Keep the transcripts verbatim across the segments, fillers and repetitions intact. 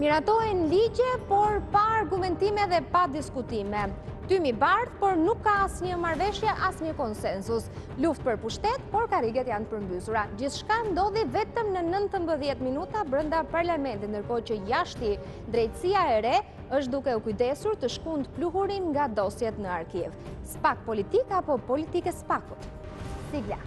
Miratohen ligje, por pa argumentime dhe pa diskutime. Tymi bardh, por nuk ka asnjë marrëveshje, asnjë konsensus. Luftë për pushtet, por karriget janë përmbysura. Gjithçka ndodhi vetëm në nëntëmbëdhjetë minuta brenda parlamentit, ndërkohë që jashti drejtësia e re është duke u kujdesur të shkund pluhurin nga dosjet në arkiv. Spak politik apo politike spakut? Sigla.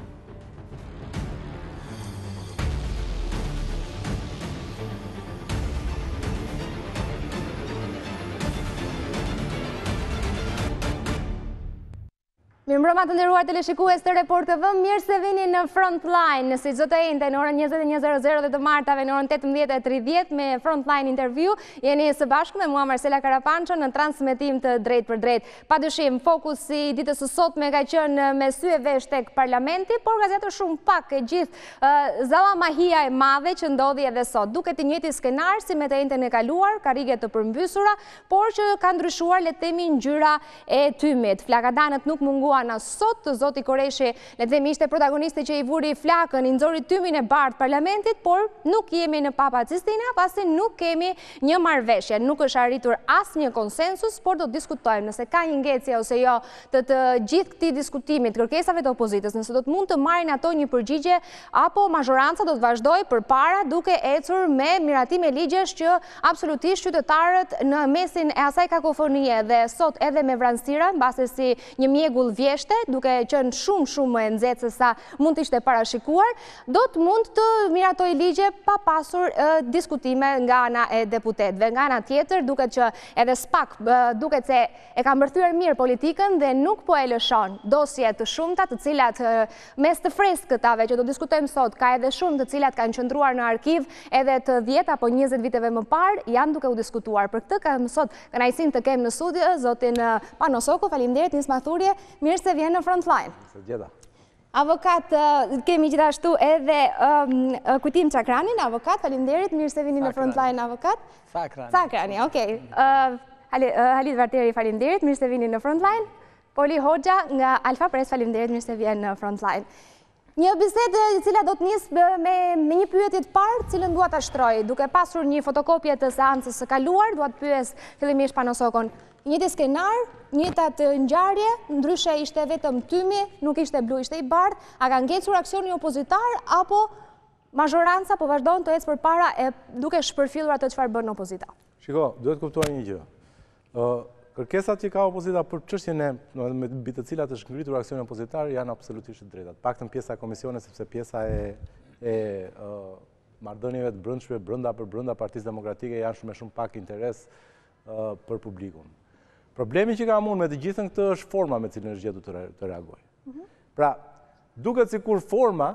Mirëmbrëma të nderuar teleshikues të Report T V, mirë se vini në Frontline, si çdo të njëjtë në orën njëzet e një zero zero dhe të martave në orën tetëmbëdhjetë e tridhjetë me Frontline Interview. Jeni së bashku me mua Marcela Karapanço në transmetim të drejt për drejt. Padyshim, fokusi ditës së sotme ka qenë me sy e vesh tek parlamenti, por ka zgjatur shumë pak e gjithë uh, zallamahia e madhe që ndodhi edhe sot. Duket i njëjti skenar si me të njëjtën e kaluar, karrige të përmbysura, por që ka ndryshuar le të themi ngjyra e tymit. Flakadanët nuk munguan na sot, zoti Koreshi, le të themi ishte protagonisti që i vuri flakën, i nxori tymin e bardh parlamentit, por nuk jemi në Papa Sistina, pasi nuk kemi një marrëveshje, nuk është arritur asnjë konsensus, por do të diskutojmë nëse ka një ngecje ose jo të të gjithë këtij diskutimit, kërkesave të opozitës, nëse do të mund të marrin ato një përgjigje apo mazhoranca do të vazhdojë përpara duke ecur me miratime ligjesh që absolutisht qytetarët në mesin e asaj kakofonie dhe sot edhe me vranësira, mbase si një mjegull vjeshte, duke qenë shumë shumë e nxehtë se sa mund të ishte parashikuar, do të mund të miratoj ligje pa pasur uh, diskutime nga ana e deputetëve. Nga ana tjetër, duket që edhe spak uh, duket se e ka mbërthyer mirë politikën dhe nuk po e lëshon dosje të shumta, të cilat uh, mes të freskëtave që do diskutojmë sot, ka edhe shumë të cilat kanë qëndruar në arkiv edhe të dhjetë apo njëzet viteve më parë, janë duke u diskutuar. Për këtë kam sot kënaqësinë të kem në studio zotin uh, Panosoko. Faleminderit Nis Mathurje. Mirë se vjen në Frontline. Se gjeta. Avokat, kemi gjithashtu edhe um, Kujtim Çakranin, avokat, faleminderit, mirë se vini në Frontline, avokat. Çakrani. Çakrani, okay. Uh, Halit Varteri, faleminderit, mirë se vini në Frontline. Poli Hoxha nga Alfa Press, faleminderit, mirë se vjen në Frontline. Një bisedë e cila do të nisë me, me një pyetje të parë, cilën dua ta shtroj, duke pasur një fotokopje të seancës së kaluar, dua të pyes fillimisht Panosokon. Njëti skenar, njëtat ngjarje, ndryshe ishte vetëm tymi, nuk ishte blu, ishte i bardh. A ka ngecur aksioni opozitar apo mazhoranca po vazhdon të ecë përpara e duke shpërfillur atë çfarë bën opozita? Shiko, duhet kuptuar një gjë. Uh, kërkesat që ka opozita për çështjen e me mbi të cilat është ngritur aksioni opozitar janë absolutisht të drejta. Paktën pjesa e komisionit, sepse pjesa e, e uh, marrëdhënieve të brendshme brenda për brenda Partisë Demokratike janë shumë shumë pak interes uh, për publikun. Problemi që kam unë me të gjithën këtë është forma me cilën është gjetur të, re, të reagoj. Mm-hmm. Pra, duket sikur forma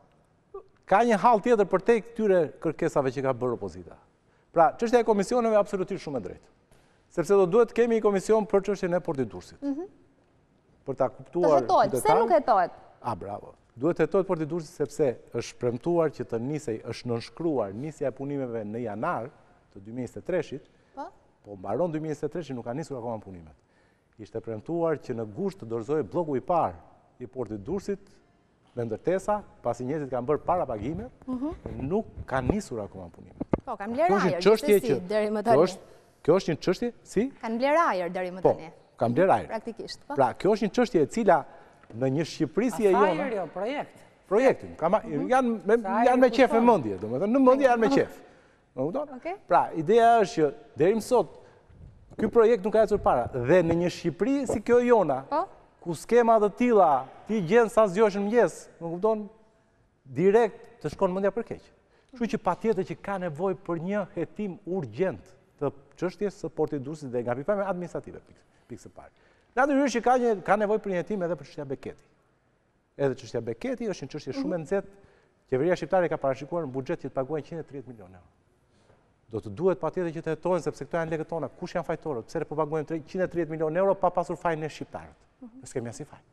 ka një hall tjetër për tek këtyre kërkesave që ka bërë opozita. Pra, çështja e komisioneve absolutisht shumë e drejtë. Sepse do duhet kemi një komision për çështjen e Portit Durrësit. Mm-hmm. Për ta kuptuar qytetarët. Pse nuk hetohet? Ah, bravo. Duhet të hetohet Porti Durrësit sepse është premtuar që të nisej, është nënshkruar nisja e punimeve në janar të dy mijë e njëzet e treshit. Po mbaron dy mijë e njëzet e tre që nuk ka nisur akoma punimet. Ishte premtuar që në gusht të dorëzohej bloku i parë i Portit Durrësit me ndërtesa, pasi njerëzit kanë bërë para pagime, mm-hmm. nuk ka nisur akoma punimet. Po, kanë bler ajër, gjithsesi deri më tani. Kjo është një çështje, si? Kanë bler ajër deri më tani. Po, kanë bler ajër. Praktikisht, po. Pra, kjo është një çështje e cila në një Shqipëri si e jona. Ajër jo, projekt. Projektin, janë me janë me qef e mendje, domethënë në mendje janë me qef. Okay. Pra, ideja është që deri më sot ky projekt nuk ka ecur para dhe në një Shqipëri si kjo jona, po? Ku skema të tilla ti gjen sa zgjohesh në mëngjes, më kupton, direkt të shkon mendja për keq. Kështu që patjetër që ka nevojë për një hetim urgjent të çështjes së Portit Durrësit dhe nga pikpamja administrative, pikë së parë. Natyrisht që ka një ka nevojë për një hetim edhe për çështja Beketi. Edhe çështja Beketi është një çështje shumë e nxehtë. Qeveria shqiptare ka parashikuar në buxhet që të paguajë njëzet e tridhjetë milionë euro. Do të duhet patjetër që të hetohen sepse këto janë lekët tona. Kush janë fajtorët? Pse po paguajmë njëzet e tridhjetë milionë euro pa pasur fajin e shqiptarët? Ne s'kemi asnjë faj.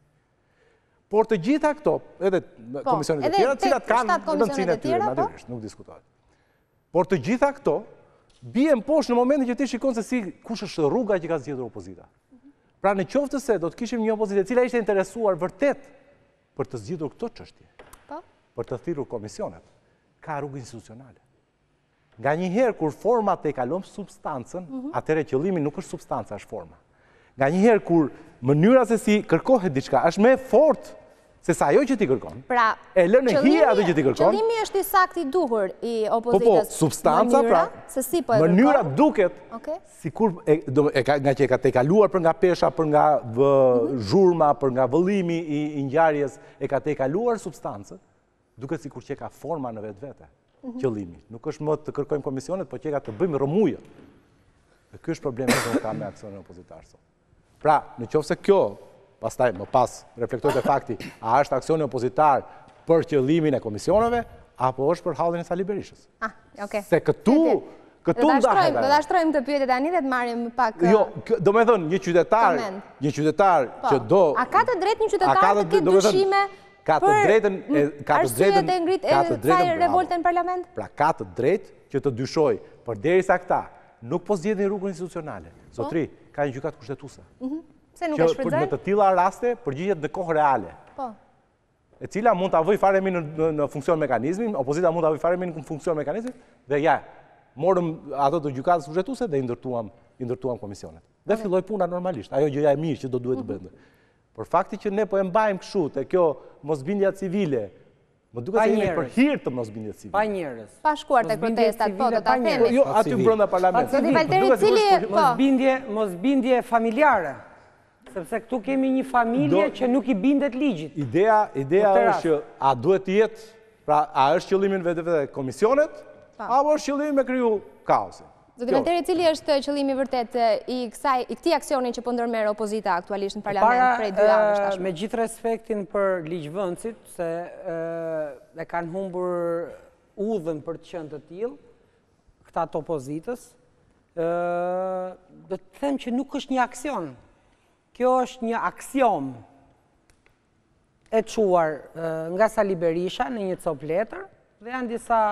Por të gjitha këto, edhe komisionet e tjera, të cilat kanë rëndësinë e tyre, natyrisht, nuk diskutohet. Por të gjitha këto bien poshtë në momentin që ti shikon se si kush është rruga që ka zgjedhur opozita. Pra në qoftë se do të kishim një opozitë e cila ishte interesuar vërtet për të zgjidhur këto çështje, për të thirrur komisionet, ka rrugë institucionale. Nga njëherë, kur forma te kalon substancën, atëre qëllimi nuk është substanca, është forma. Nga njëherë, kur mënyra se si kërkohet diçka, është me fort se sa ajo që ti kërkon. Pra, e lënë e hije atë që ti kërkon. Qëllimi është i saktë i duhur i Po opozitës. po, substanca, pra, se si po e mënyra duket, okay. sikur e, do, e ka, nga që e ka te kaluar për nga pesha, për nga vë, zhurma, për nga vëllimi i, i ngjarjes, e ka te kaluar substancën, duket sikur që ka forma në vetë vete. Qëllimi. Nuk është më të kërkojmë komisionet, po që ka të bëjmë rëmuje. Dhe ky është problemi që ka me aksionin opozitar sot. Pra, në qoftë se kjo, pastaj më pas reflektohet e fakti, a është aksioni opozitar për qëllimin e komisioneve, apo është për hallin e Sali Berishës. Ah, okay. Se këtu, këtu ndahet. Do ta shtrojmë të pyetjet tani dhe të marrim pak. Jo, do me thënë, një qytetar, një qytetar që do. A ka të drejtë një qytetar të ketë dyshime? Ka të drejtën ka të drejtën e ngrit e kësaj revolte në parlament? Pra ka të drejtë që të dyshoj, përderisa këta nuk po zgjedhin rrugën institucionale. Zotri, ka një gjykatë kushtetuese. Pse nuk e shfrytëzojnë? Që në të tilla raste përgjigjet në kohë reale. Po. E cila mund ta vëj fare mirë në funksion mekanizmin, opozita mund ta vëj fare mirë në funksion mekanizmin dhe ja, morëm ato të gjykatës kushtetuese dhe i ndërtuam, i ndërtuam komisionet. Dhe filloi puna normalisht, ajo gjëja e mirë që do duhet të bënte. Por fakti që ne po e mbajmë kështu te kjo mosbindja civile, më duket se jemi për hir të mosbindjes civile. Pa njerëz. Pa shkuar tek protestat, po do ta themi. Jo, aty brenda parlamentit. Zoti Valteri, cili mosbindje, mosbindje familjare. Sepse këtu kemi një familje që nuk i bindet ligjit. Ideja, ideja është që a duhet të jetë, pra a është qëllimi vetë vetë komisionet, apo është qëllimi me kriju kaosin. Zoti Valteri, cili është qëllimi vërtet i kësaj i këtij aksioni që po ndërmerr opozita aktualisht në parlament prej dy javësh tashmë? Me gjithë respektin për ligjvënësit, se e kanë humbur udhën për të qenë të tillë, këta të opozitës, do të them që nuk është një aksion. Kjo është një aksiom e quar nga Sali Berisha në një copë letër, dhe janë disa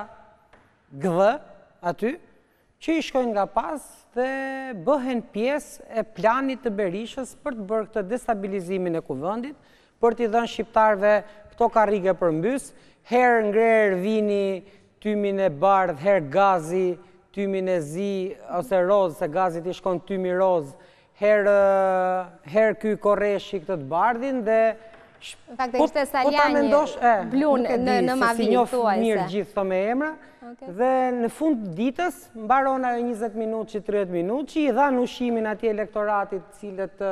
gdhë aty, që i shkojnë nga pas dhe bëhen pjesë e planit të Berishës për të bërë këtë destabilizimin e kuvendit, për t'i dhënë shqiptarëve këto karrige përmbys, herë ngrer vini tymin e bardh, herë gazi, tymin e zi, ose roz, se gazit i shkon tymi roz, herë her ky korreshi këtë të bardhin dhe në fakt e kishte Saljani blun në Mavi, thuaj se. Mirë gjithë të me emra, dhe në fund ditës, mbaron ajo njëzet minutë që tridhjetë minutë, që i dhanë ushimin atje elektoratit cilët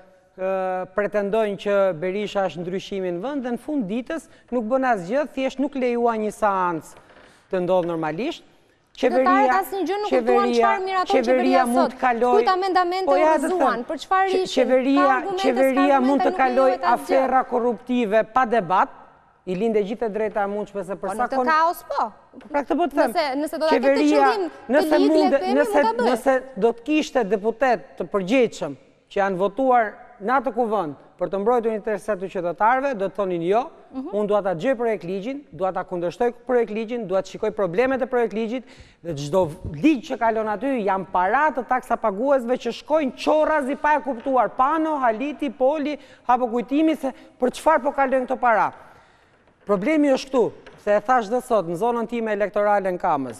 pretendojnë që Berisha është ndryshimin vënd, dhe në fund ditës nuk bën asgjë, thjesht nuk lejua një seancë të ndodhë normalisht. Qeveria, qeveria, qeveria mund të kaloj... Kujt amendamente u rëzuan, për çfarë ishin? Qeveria mund të kaloj afera korruptive pa debat, i linde gjithë e drejta e mundshme se përsa... Po në të kaos, po. Pra këtë po të them. Nëse do të ketë qëllim të ligjë le themi, mund ta bëj. Nëse do të kishte deputet të përgjegjshëm që janë votuar në atë kuvend për të mbrojtur interesat të qytetarëve, do të thonin jo, unë dua ta gjej projekt ligjin, dua ta kundërshtoj projekt ligjin, dua të shikoj problemet e projekt ligjit, dhe çdo ligj që kalon aty janë para të taksa paguesve që shkojnë qorrazi pa e kuptuar, pano, haliti, poli, apo kujtimi se për çfarë po kalojnë këto para. Problemi është këtu, se e thash dhe sot në zonën time elektorale në Kamës.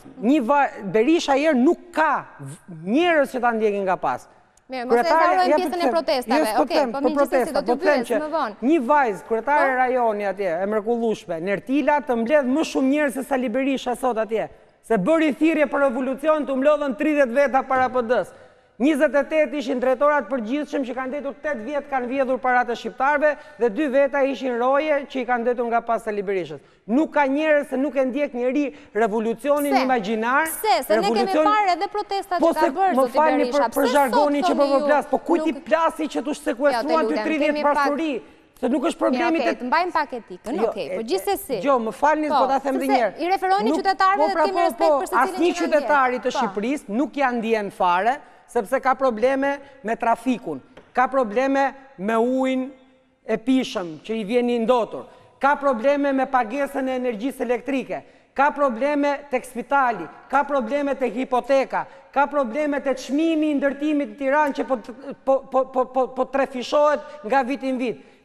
Berisha herë nuk ka njerëz që ta ndjekin nga pas. Mirë, mos e zarojmë pjesën e protestave. Okej, po mirëgjithësi do t'ju pyes më vonë. Një vajzë kryetare e rajoni atje, e mrekullueshme, Nertila, të mbledh më shumë njerëz se Sali Berisha sot atje. Se bëri thirrje për revolucion, të mlodhën tridhjetë veta para P D-s. njëzet e tetë ishin drejtorat përgjithshëm që kanë ndetur tetë vjet kanë vjedhur parat e shqiptarëve dhe dy veta ishin roje që i kanë ndetur nga pas Sali Berishës. Nuk ka njerëz se nuk e ndjek njeri revolucionin imagjinar. Pse? Se ne kemi parë edhe protestat që ka bërë zoti Berisha. Për zhargonin që po plas, po kujt i plasi që tu sekuestruan ty tridhjetë pasuri? Se nuk është problemi të... Të mbajmë pak etikën, okej, po gjithsesi. Jo, më falni, po ta them dhe njerë. I referojnë qytetarëve dhe kemi respekt për secilin që asnjë qytetari të Shqipërisë nuk janë ndjen fare, sepse ka probleme me trafikun, ka probleme me ujin e pishëm që i vjen i ndotur, ka probleme me pagesën e energjisë elektrike, ka probleme tek spitali, ka probleme tek hipoteka, ka probleme tek çmimi i ndërtimit në Tiranë që po trefishohet nga vit në vit.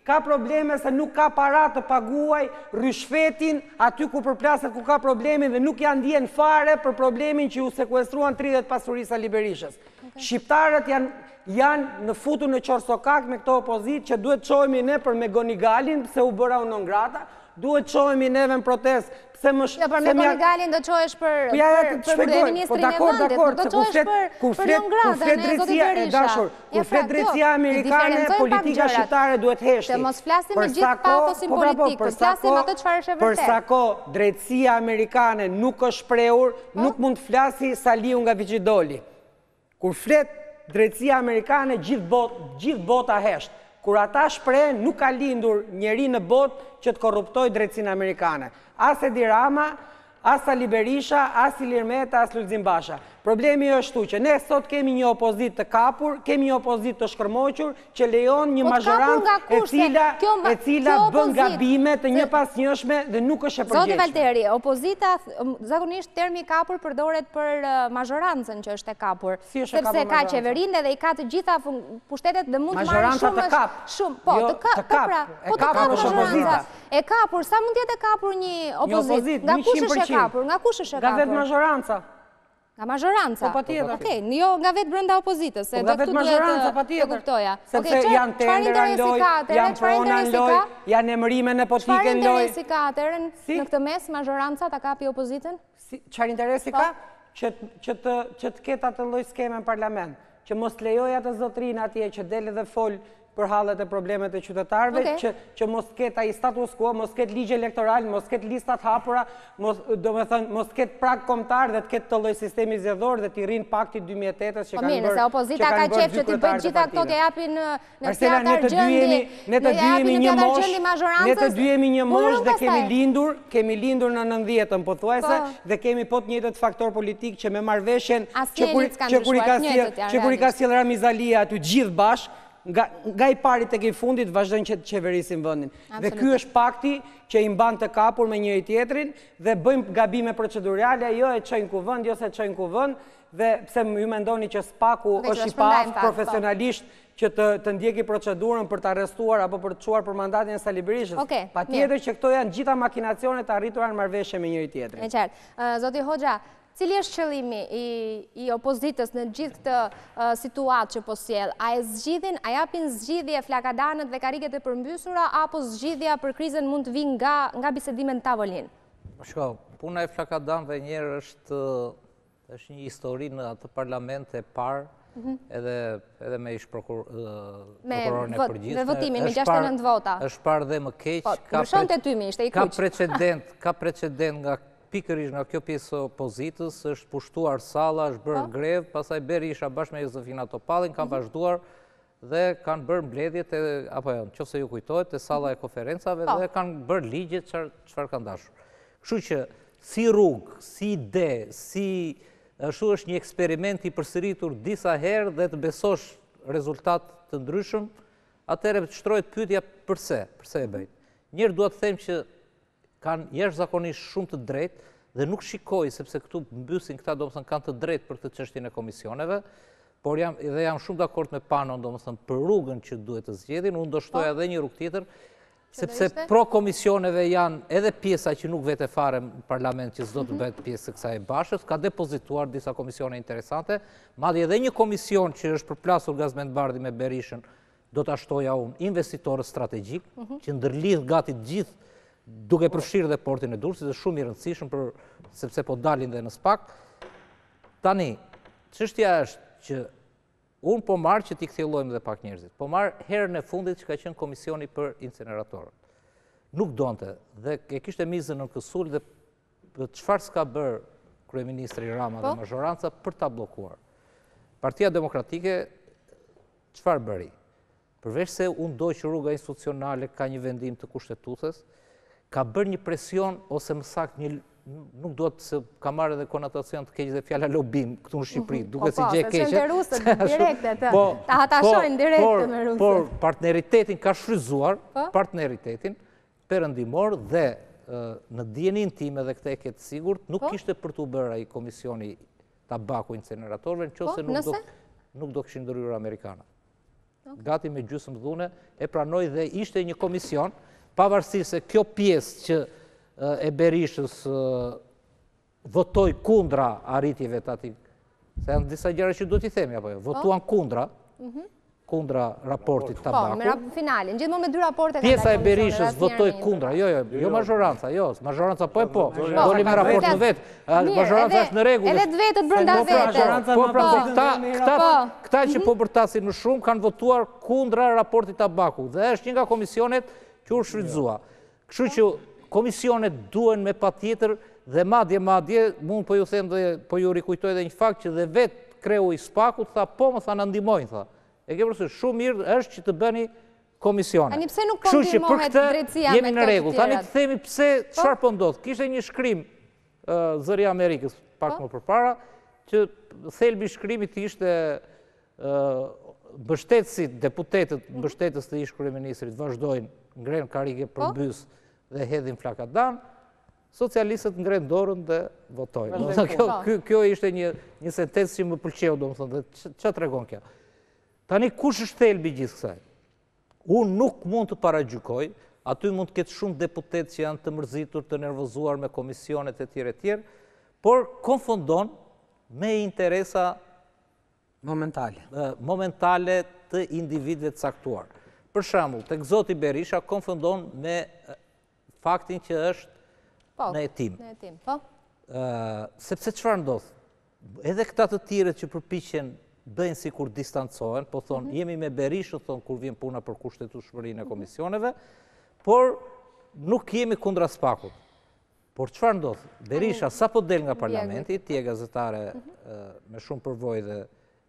ka probleme se nuk ka para të paguaj ryshfetin aty ku përplaset ku ka problemin dhe nuk janë ndjen fare për problemin që u sekuestruan tridhjetë pasurisë Sali Berishës. Shqiptarët janë janë në futu në qorsokak me këto opozit që duhet qohemi ne për me Gonigalin, pse u bëra unë ngrata, duhet qohemi neve në protest. Ja, për me Gonigalin do qohesh për Ministrin e Vëndit, do qohesh për Nongrata, ne Zoti Berisha. Kur flet drejtësia amerikane, politika shqiptare duhet heshti. Të mos flasim me gjithë patosin politik, të flasim atë çfarë është e vërtetë. Për sa kohë drejtësia amerikane nuk është shprehur, nuk mund të flasi Saliu nga Vigjidoli. Kur flet drejtësia amerikane, gjithë bota hesht. Kur ata shprehen, nuk ka lindur njeri në botë që të korruptoj drejtësinë amerikane. As Edi Rama, as Sali Berisha, as Ilir Meta, as Lulzim Basha. Problemi është tu që ne sot kemi një opozit të kapur, kemi një opozit të shkërmoqur, që lejon një mazhorant e cila bën gabime të një pas njëshme dhe nuk është e përgjeshme. Zoti Valteri, opozita, zakonisht termi kapur përdoret për mazhorancën që është e kapur, sepse ka qeverinë dhe i ka të gjitha pushtetet dhe mund të marrë shumë shumë. Po, të kapur, po të kapur mazhoranca. E kapur, sa mund tjetë e kapur një opozit? Nga kush është e kapur? Nga kush është e kapur? Nga vetë mazhoranca. Nga mazhoranca? Po, pa tjetër. Okej, jo nga vetë brenda opozitës, se do këtu duhet të kuptoja. Sepse janë tendera në loj, janë prona në loj, janë emërime nepotike në loj. Çfarë interesi ka atëherë në këtë mes mazhoranca ta kapi opozitën? Çfarë interesi ka? Që të ketë atë lloj skeme në parlament, që mos lejoj atë zotrin atje që dele dhe fol për hallet e problemet e qytetarëve, që mos ketë ai status quo, mos ketë ligje elektoral, mos ketë listat hapura, do me thënë, mos ketë prag kombëtar dhe të ketë të lloj sistemi zgjedhor dhe të rrinë pakti dy mijë e tetës që kanë bërë. Po mirë, se opozita ka qef që t'i bëjë gjitha këto të japin në teatr gjëndi, ne të dy jemi një mosh, ne të dy jemi një mosh dhe kemi lindur, kemi lindur në nëntëdhjetën pothuajse dhe kemi po të njëjtët faktor politik që me marrëveshjen që kur i ka sjell Rami Zalia aty gjithë bashkë, nga i pari të këj fundit vazhdojnë që të qeverisin vëndin. Dhe ky është pakti që i mban të kapur me njëri tjetrin dhe bëjmë gabime procedurale, jo e qojnë ku vënd, jo se qojnë ku vënd, dhe pse ju mendoni që Spaku është i paf profesionalisht që të ndjeki procedurën për të arrestuar apo për të quar për mandatin e Sali Berishës. Pa tjetër që këto janë gjitha makinacionet të arritura në marrëveshje me njëri tjetrin. E qartë. Zoti Hoxha, cili është qëllimi i opozitës në gjithë këtë situatë që po sjell? A e zgjidhin, a japin zgjidhje flakadanët dhe kariket e përmbysura, apo zgjidhja për krizën mund të vinë nga bisedime në tavolinë? Shko, puna e flakadanëve njerë është një histori në atë parlament e parë, edhe me ish prokurorin e përgjithshme. Me votimin, me gjashtëdhjetë e nëntë vota. është parë dhe më keq. Po, ndryshon të tymi, ishte i kuq. Ka precedent nga pikërisht nga kjo pjesë opozitës, është pushtuar salla, është bërë grevë, pastaj Berisha bashkë me Jozefina Topallin kanë vazhduar dhe kanë bërë mbledhjet, apo jo, nëse ju kujtohet, te salla e konferencave dhe kanë bërë ligje çfarë kanë dashur. Kështu që si rrugë, si ide, si ashtu është një eksperiment i përsëritur disa herë dhe të besosh rezultat të ndryshëm, atëherë të shtrohet pyetja pse, pse e bëjnë. Njërë duhet të them që kanë jashtëzakonisht shumë të drejtë dhe nuk shikoj, sepse këtu mbysin këta do më thënë kanë të drejtë për të çështjen e komisioneve, por jam dhe jam shumë dakord me Panon do më thënë për rrugën që duhet të zgjedhin, unë do shtoja edhe një rrugë tjetër, sepse pro komisioneve janë edhe pjesa që nuk vete fare në parlament që s'do të bëhet pjesë e kësaj bashkës, ka depozituar disa komisione interesante, madje edhe një komision që është përplasur Gazmendbardhi me Berishën, do ta shtoja unë investitorë strategjik, që ndërlidh gati gjithë duke përfshirë dhe portin e Durrësit, dhe shumë i rëndësishëm për sepse po dalin dhe në SPAK. Tani, çështja është që unë po marr që t'i kthjellojmë dhe pak njerëzit. Po marr herën e fundit që ka qenë komisioni për incineratorët. Nuk donte dhe e kishte mizën në kësul dhe çfarë s'ka bërë kryeministri Rama dhe mazhoranca për ta bllokuar. Partia Demokratike çfarë bëri? Përveç se unë doj që rruga institucionale ka një vendim të kushtetues, ka bërë një presion, ose më saktë një, nuk do të se ka marrë edhe konotacion të keq dhe fjala lobim këtu në Shqipëri, duke si gjë keqe. Po, se rusët direkte të, ta hatashojnë direkte me rusët. Por partneritetin ka shfryzuar, partneritetin perëndimor dhe në dijenin time dhe këtë e ketë sigurt, nuk kishte për të bërë ai komisioni tabaku incineratorëve, nëse nuk do kishin ndryrur amerikanët. gati me gjysmë dhune, e pranoj dhe ishte një komision, pavarësisht se kjo pjesë që e Berishës votoi kundra arritjeve të atij, se janë disa gjëra që duhet i themi apo jo, votuan kundra, kundra raportit Po, me tabaku. finalin, gjithmonë me dy raporte. Pjesa e Berishës votoi kundra, jo, jo, jo majoranca, jo, majoranca po e po, doli me raport në vetë, majoranca është në rregull. Edhe të vetët brenda vetë. Po, pra, këta që po bërtasin më shumë kanë votuar kundra raportit tabaku, dhe është një nga komisionet që u shfrytëzua. Kështu që komisionet duhen me patjetër dhe madje madje, mund po ju them dhe po ju rikujtoj edhe një fakt që dhe vetë kreu i Spakut tha po më tha na ndihmojnë tha. E ke përse shumë mirë është që të bëni komisione. Tani pse nuk konfirmohet drejtësia me jemi në rregull. Tani të themi pse çfarë po ndodh. Kishte një shkrim zëri i Amerikës pak më përpara që thelbi i shkrimit ishte mbështetësit, deputetët, mbështetës të ish kryeministrit vazhdojnë ngren karike për bys dhe hedhin flakadan, socialistët ngren dorën dhe votojnë. Kjo ishte një sentencë që më pëlqeu, domethënë, dhe ç'a tregon kjo. Tani kush është thelbi gjithë kësaj? Unë nuk mund të paragjykoj, aty mund të ketë shumë deputet që janë të mërzitur, të nervozuar me komisionet e tjere tjere, por konfundon me interesa momentale momentale të individëve të caktuar. Për shembull, tek zoti Berisha konfundon me faktin që është në hetim. Në hetim, po. Sepse çfarë ndodh? Edhe këta të tjerët që përpiqen bëjnë si kur distancohen, po thonë, jemi me Berishën, thonë, kur vjen puna për kushtetueshmërinë e komisioneve, por nuk jemi kundra Spakut. Por çfarë ndodh? Berisha sa po del nga parlamenti, ti je gazetare me shumë përvojë dhe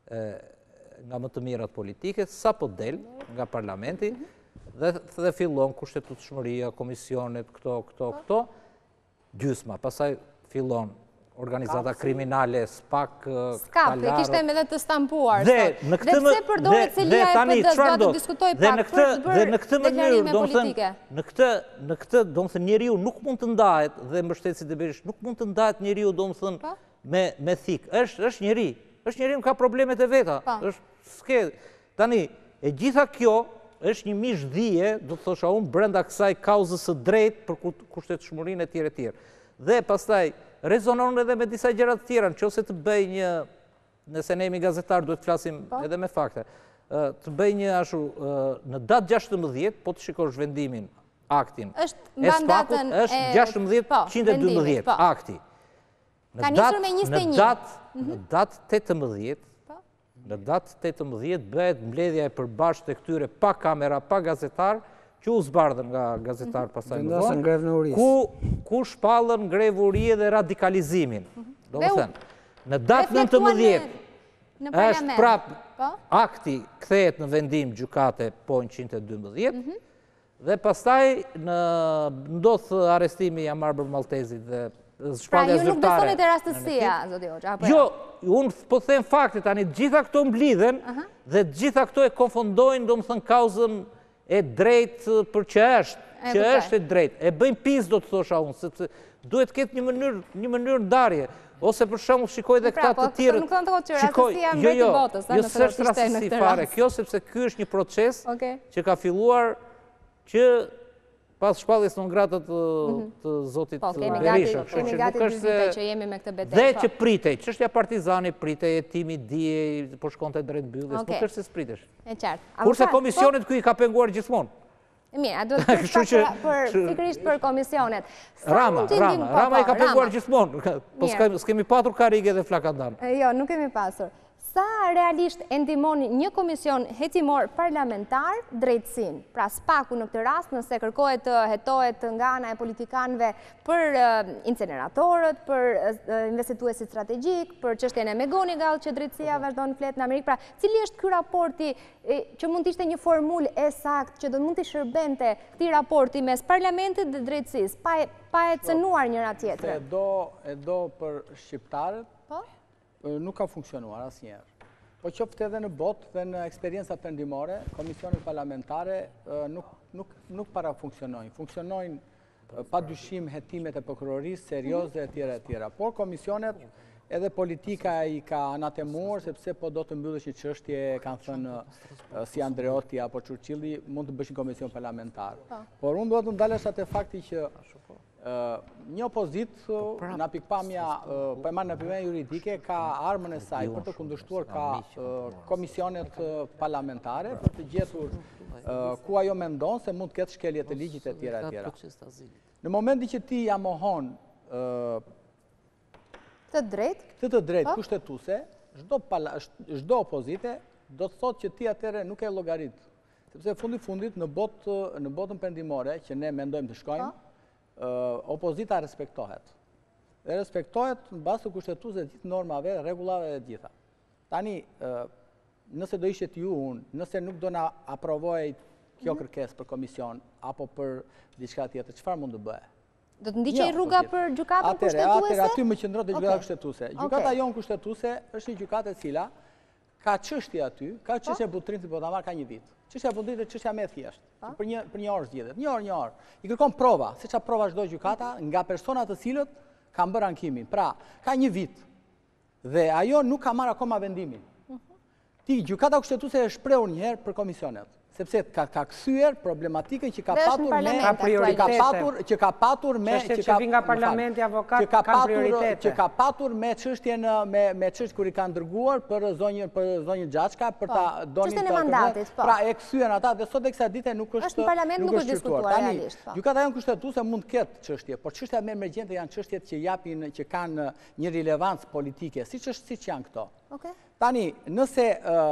nga më të mirat politike, sa po del nga parlamenti dhe fillon kushtetueshmëria, komisionet, këto, këto, këto, gjysma, pastaj fillon organizata kriminale, SPAK, Skap, e kishte edhe të stampuar. Dhe në këtë më... Dhe pse përdoret Celia e P D-s, do të diskutoj pak për të bërë deklarime politike. Në këtë, do më thënë, njeriu nuk mund të ndahet, dhe mbështetësit e Berishës, nuk mund të ndahet njeriu, do më thënë, me thikë. është njeri, është njeri më ka problemet e veta. Tani, e gjitha kjo është një mish dhije, do të thosha unë, brenda kësaj kauzës së drejtë për kushtetueshmërinë e tjere tjere. Dhe pastaj, rezonon edhe me disa gjërat të tjera, nëse të bëj një, nëse ne jemi gazetar, duhet të flasim edhe me fakte, të bëj një ashu, në datë gjashtëmbëdhjetë, po të shikosh vendimin, aktin, e Spakut, është gjashtëmbëdhjetë qind e dymbëdhjetë, akti. Ka njësër me njëzet e një. Në datë tetëmbëdhjetë, në datë tetëmbëdhjetë bëhet mbledhja e përbashkët e këtyre pa kamera, pa gazetar, që u zbardhën nga gazetar pasaj më vonë, ku shpallën grevërie dhe radikalizimin. Do më thënë, në datë nëntëmbëdhjetë, është prapë akti kthehet në vendim gjykate po në qind e dymbëdhjetë, dhe pastaj ndodh arrestimi i Amarbër Maltezit dhe shpallja zyrtare. Pra, ju nuk besonit e rastësia, zoti Hoxha? Jo, unë po them faktit, tani gjitha këto mblidhen dhe gjitha këto e konfundojnë, do më thënë, kauzën e drejtë për që është, që është e drejtë. E bëjmë pis, do të thosha unë, sepse duhet ketë një mënyrë, një mënyrë ndarje. Ose për shembull shikoj dhe këta të tjerë. Nuk thonë të rastësia mbreti botës, jo, s'është rastësi fare. Kjo sepse ky është një proces që ka filluar që pas shpalljes non grata të zotit Berisha. Kemi gati dy vite që jemi me këtë betejë. Dhe që pritej, çështja Partizani pritej, hetimi dije, po shkonte drejt mbylljes, nuk është se spritesh. E qartë. Kurse komisionet ku i ka penguar gjithmonë. Mirë, a duhet të shkak për pikërisht për komisionet. Rama, Rama, Rama i ka penguar gjithmonë. Po s'kemi patur karige dhe flakandan. Jo, nuk kemi pasur. Sa realisht e ndihmon një komision hetimor parlamentar drejtësinë? Pra Spaku në këtë rast, nëse kërkohet të hetohet nga ana e politikanëve për inceneratorët, për investituesit strategjik, për çështjen e Megonigal që drejtësia vazhdon flet në Amerikë. Pra, cili është ky raporti që mund të ishte një formulë e saktë që do mund të shërbente këtij raporti mes parlamentit dhe drejtësisë, pa pa e cënuar njëra tjetrën? E do e do për shqiptarët. Po? Nuk ka funksionuar asnjëherë. Po qoftë edhe në botë dhe në eksperienca perëndimore, komisionet parlamentare nuk nuk nuk para funksionojnë. Funksionojnë pa dyshim hetimet e prokurorisë serioze e tjera e tjera. Por komisionet edhe politika i ka anatemuar, sepse po do të mbyllësh një çështje, kanë thënë si Andreotti apo Churchilli, mund të bësh një komision parlamentar. Por unë duhet të ndalesh atë fakti që një opozit nga pikpamja, po e marrë në pikpamja juridike, ka armën e saj për të kundërshtuar ka komisionet parlamentare për të gjetur ku ajo mendon se mund të ketë shkelje të ligjit e tjera e tjera. Në momenti që ti ja mohon të drejt, të të drejt kushtetuese, çdo opozite do të thotë që ti atëherë nuk e llogarit. Sepse fundi fundit në botë në botën perëndimore që ne mendojmë të shkojmë, opozita respektohet. Dhe respektohet në bazë të kushtetuese të gjithë normave, rregullave dhe gjitha. Tani, nëse do ishte ju unë, nëse nuk do na aprovoj kjo kërkesë për komision apo për diçka tjetër, çfarë mund të bëhe? Do të ndiqej rruga për gjykatën kushtetuese? Atëre, aty më qëndron te gjykata kushtetuese. Gjykata jonë kushtetuese është një gjykatë e cila ka çështje aty, ka çështje butrinit po ta marr ka një vit. Çështja e butrinit është çështja më e thjeshtë. Për një për një orë zgjedhet. Një orë, një orë. I kërkon prova, se çfarë prova çdo gjykata nga persona të cilët kanë bërë ankimin. Pra, ka një vit. Dhe ajo nuk ka marrë akoma vendimin. Ti gjykata kushtetuese e shprehur një herë për komisionet. Sepse ka ka kthyer problematikën që ka patur me që ka patur që ka patur me që ka nga parlamenti avokat ka prioritete që ka patur me çështjen me me çështje kur i kanë dërguar për zonjën për zonjën Xhaçka për ta donin të pra e kthyen ata dhe sot e kësaj dite nuk është nuk është diskutuar realisht. Gjykata jonë kushtetuese mund të ketë çështje, por çështja më emergjente janë çështjet që japin që kanë një rilevancë politike, siç është siç janë këto. Okej. Tani, nëse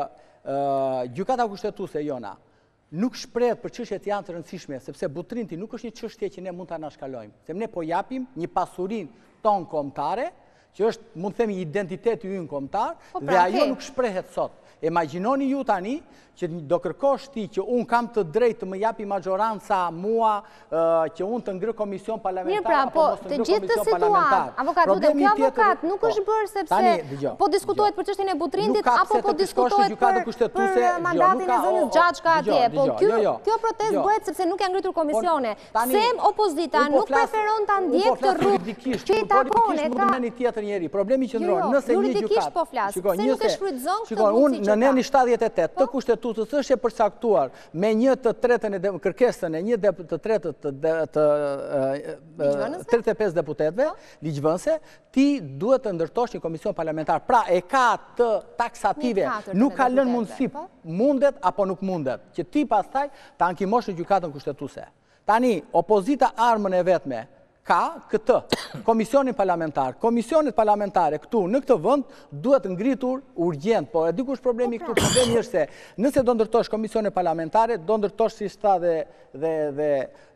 gjykata kushtetuese jona nuk shprehet për çështje të janë të rëndësishme, sepse butrinti nuk është një çështje që ne mund ta anashkalojmë. Se ne po japim një pasurinë tonë kombëtare, që është mund të themi identiteti ynë kombëtar, dhe ajo nuk shprehet sot. Imagjinoni ju tani që do kërkosh ti që unë kam të drejtë të më japi majoranca mua, që unë të ngry komision parlamentar apo mos të ngry komision parlamentar. Avokat, lutem, kjo avokat nuk është bërë sepse po diskutohet për çështjen e butrintit apo po diskutohet për mandatin e zonës Xhaçka atje. Po kjo protestë bëhet sepse nuk janë ngritur komisione. Pse opozita nuk preferon ta ndjek të rrugë që i takon e ka një tjetër njeri. Problemi qëndron nëse një gjykat. Po flas. Pse nuk e shfrytëzon këtë unë në nëni shtatëdhjetë e tetë të kushtetuesës është e përcaktuar me një të tretën e kërkesën e një të tretët të tridhjetë e pesë deputetëve, ligjvënëse, ti duhet të ndërtosh një komision parlamentar. Pra e ka të taksative, nuk ka lënë mundësi, mundet apo nuk mundet, që ti pastaj ta ankimosh në gjykatën kushtetuese. Tani, opozita armën e vetme ka këtë komisionin parlamentar. Komisionet parlamentare këtu në këtë vend duhet ngritur urgjent, po e di kush problemi këtu, problemi është se nëse do ndërtosh komisione parlamentare, do ndërtosh si sta dhe dhe dhe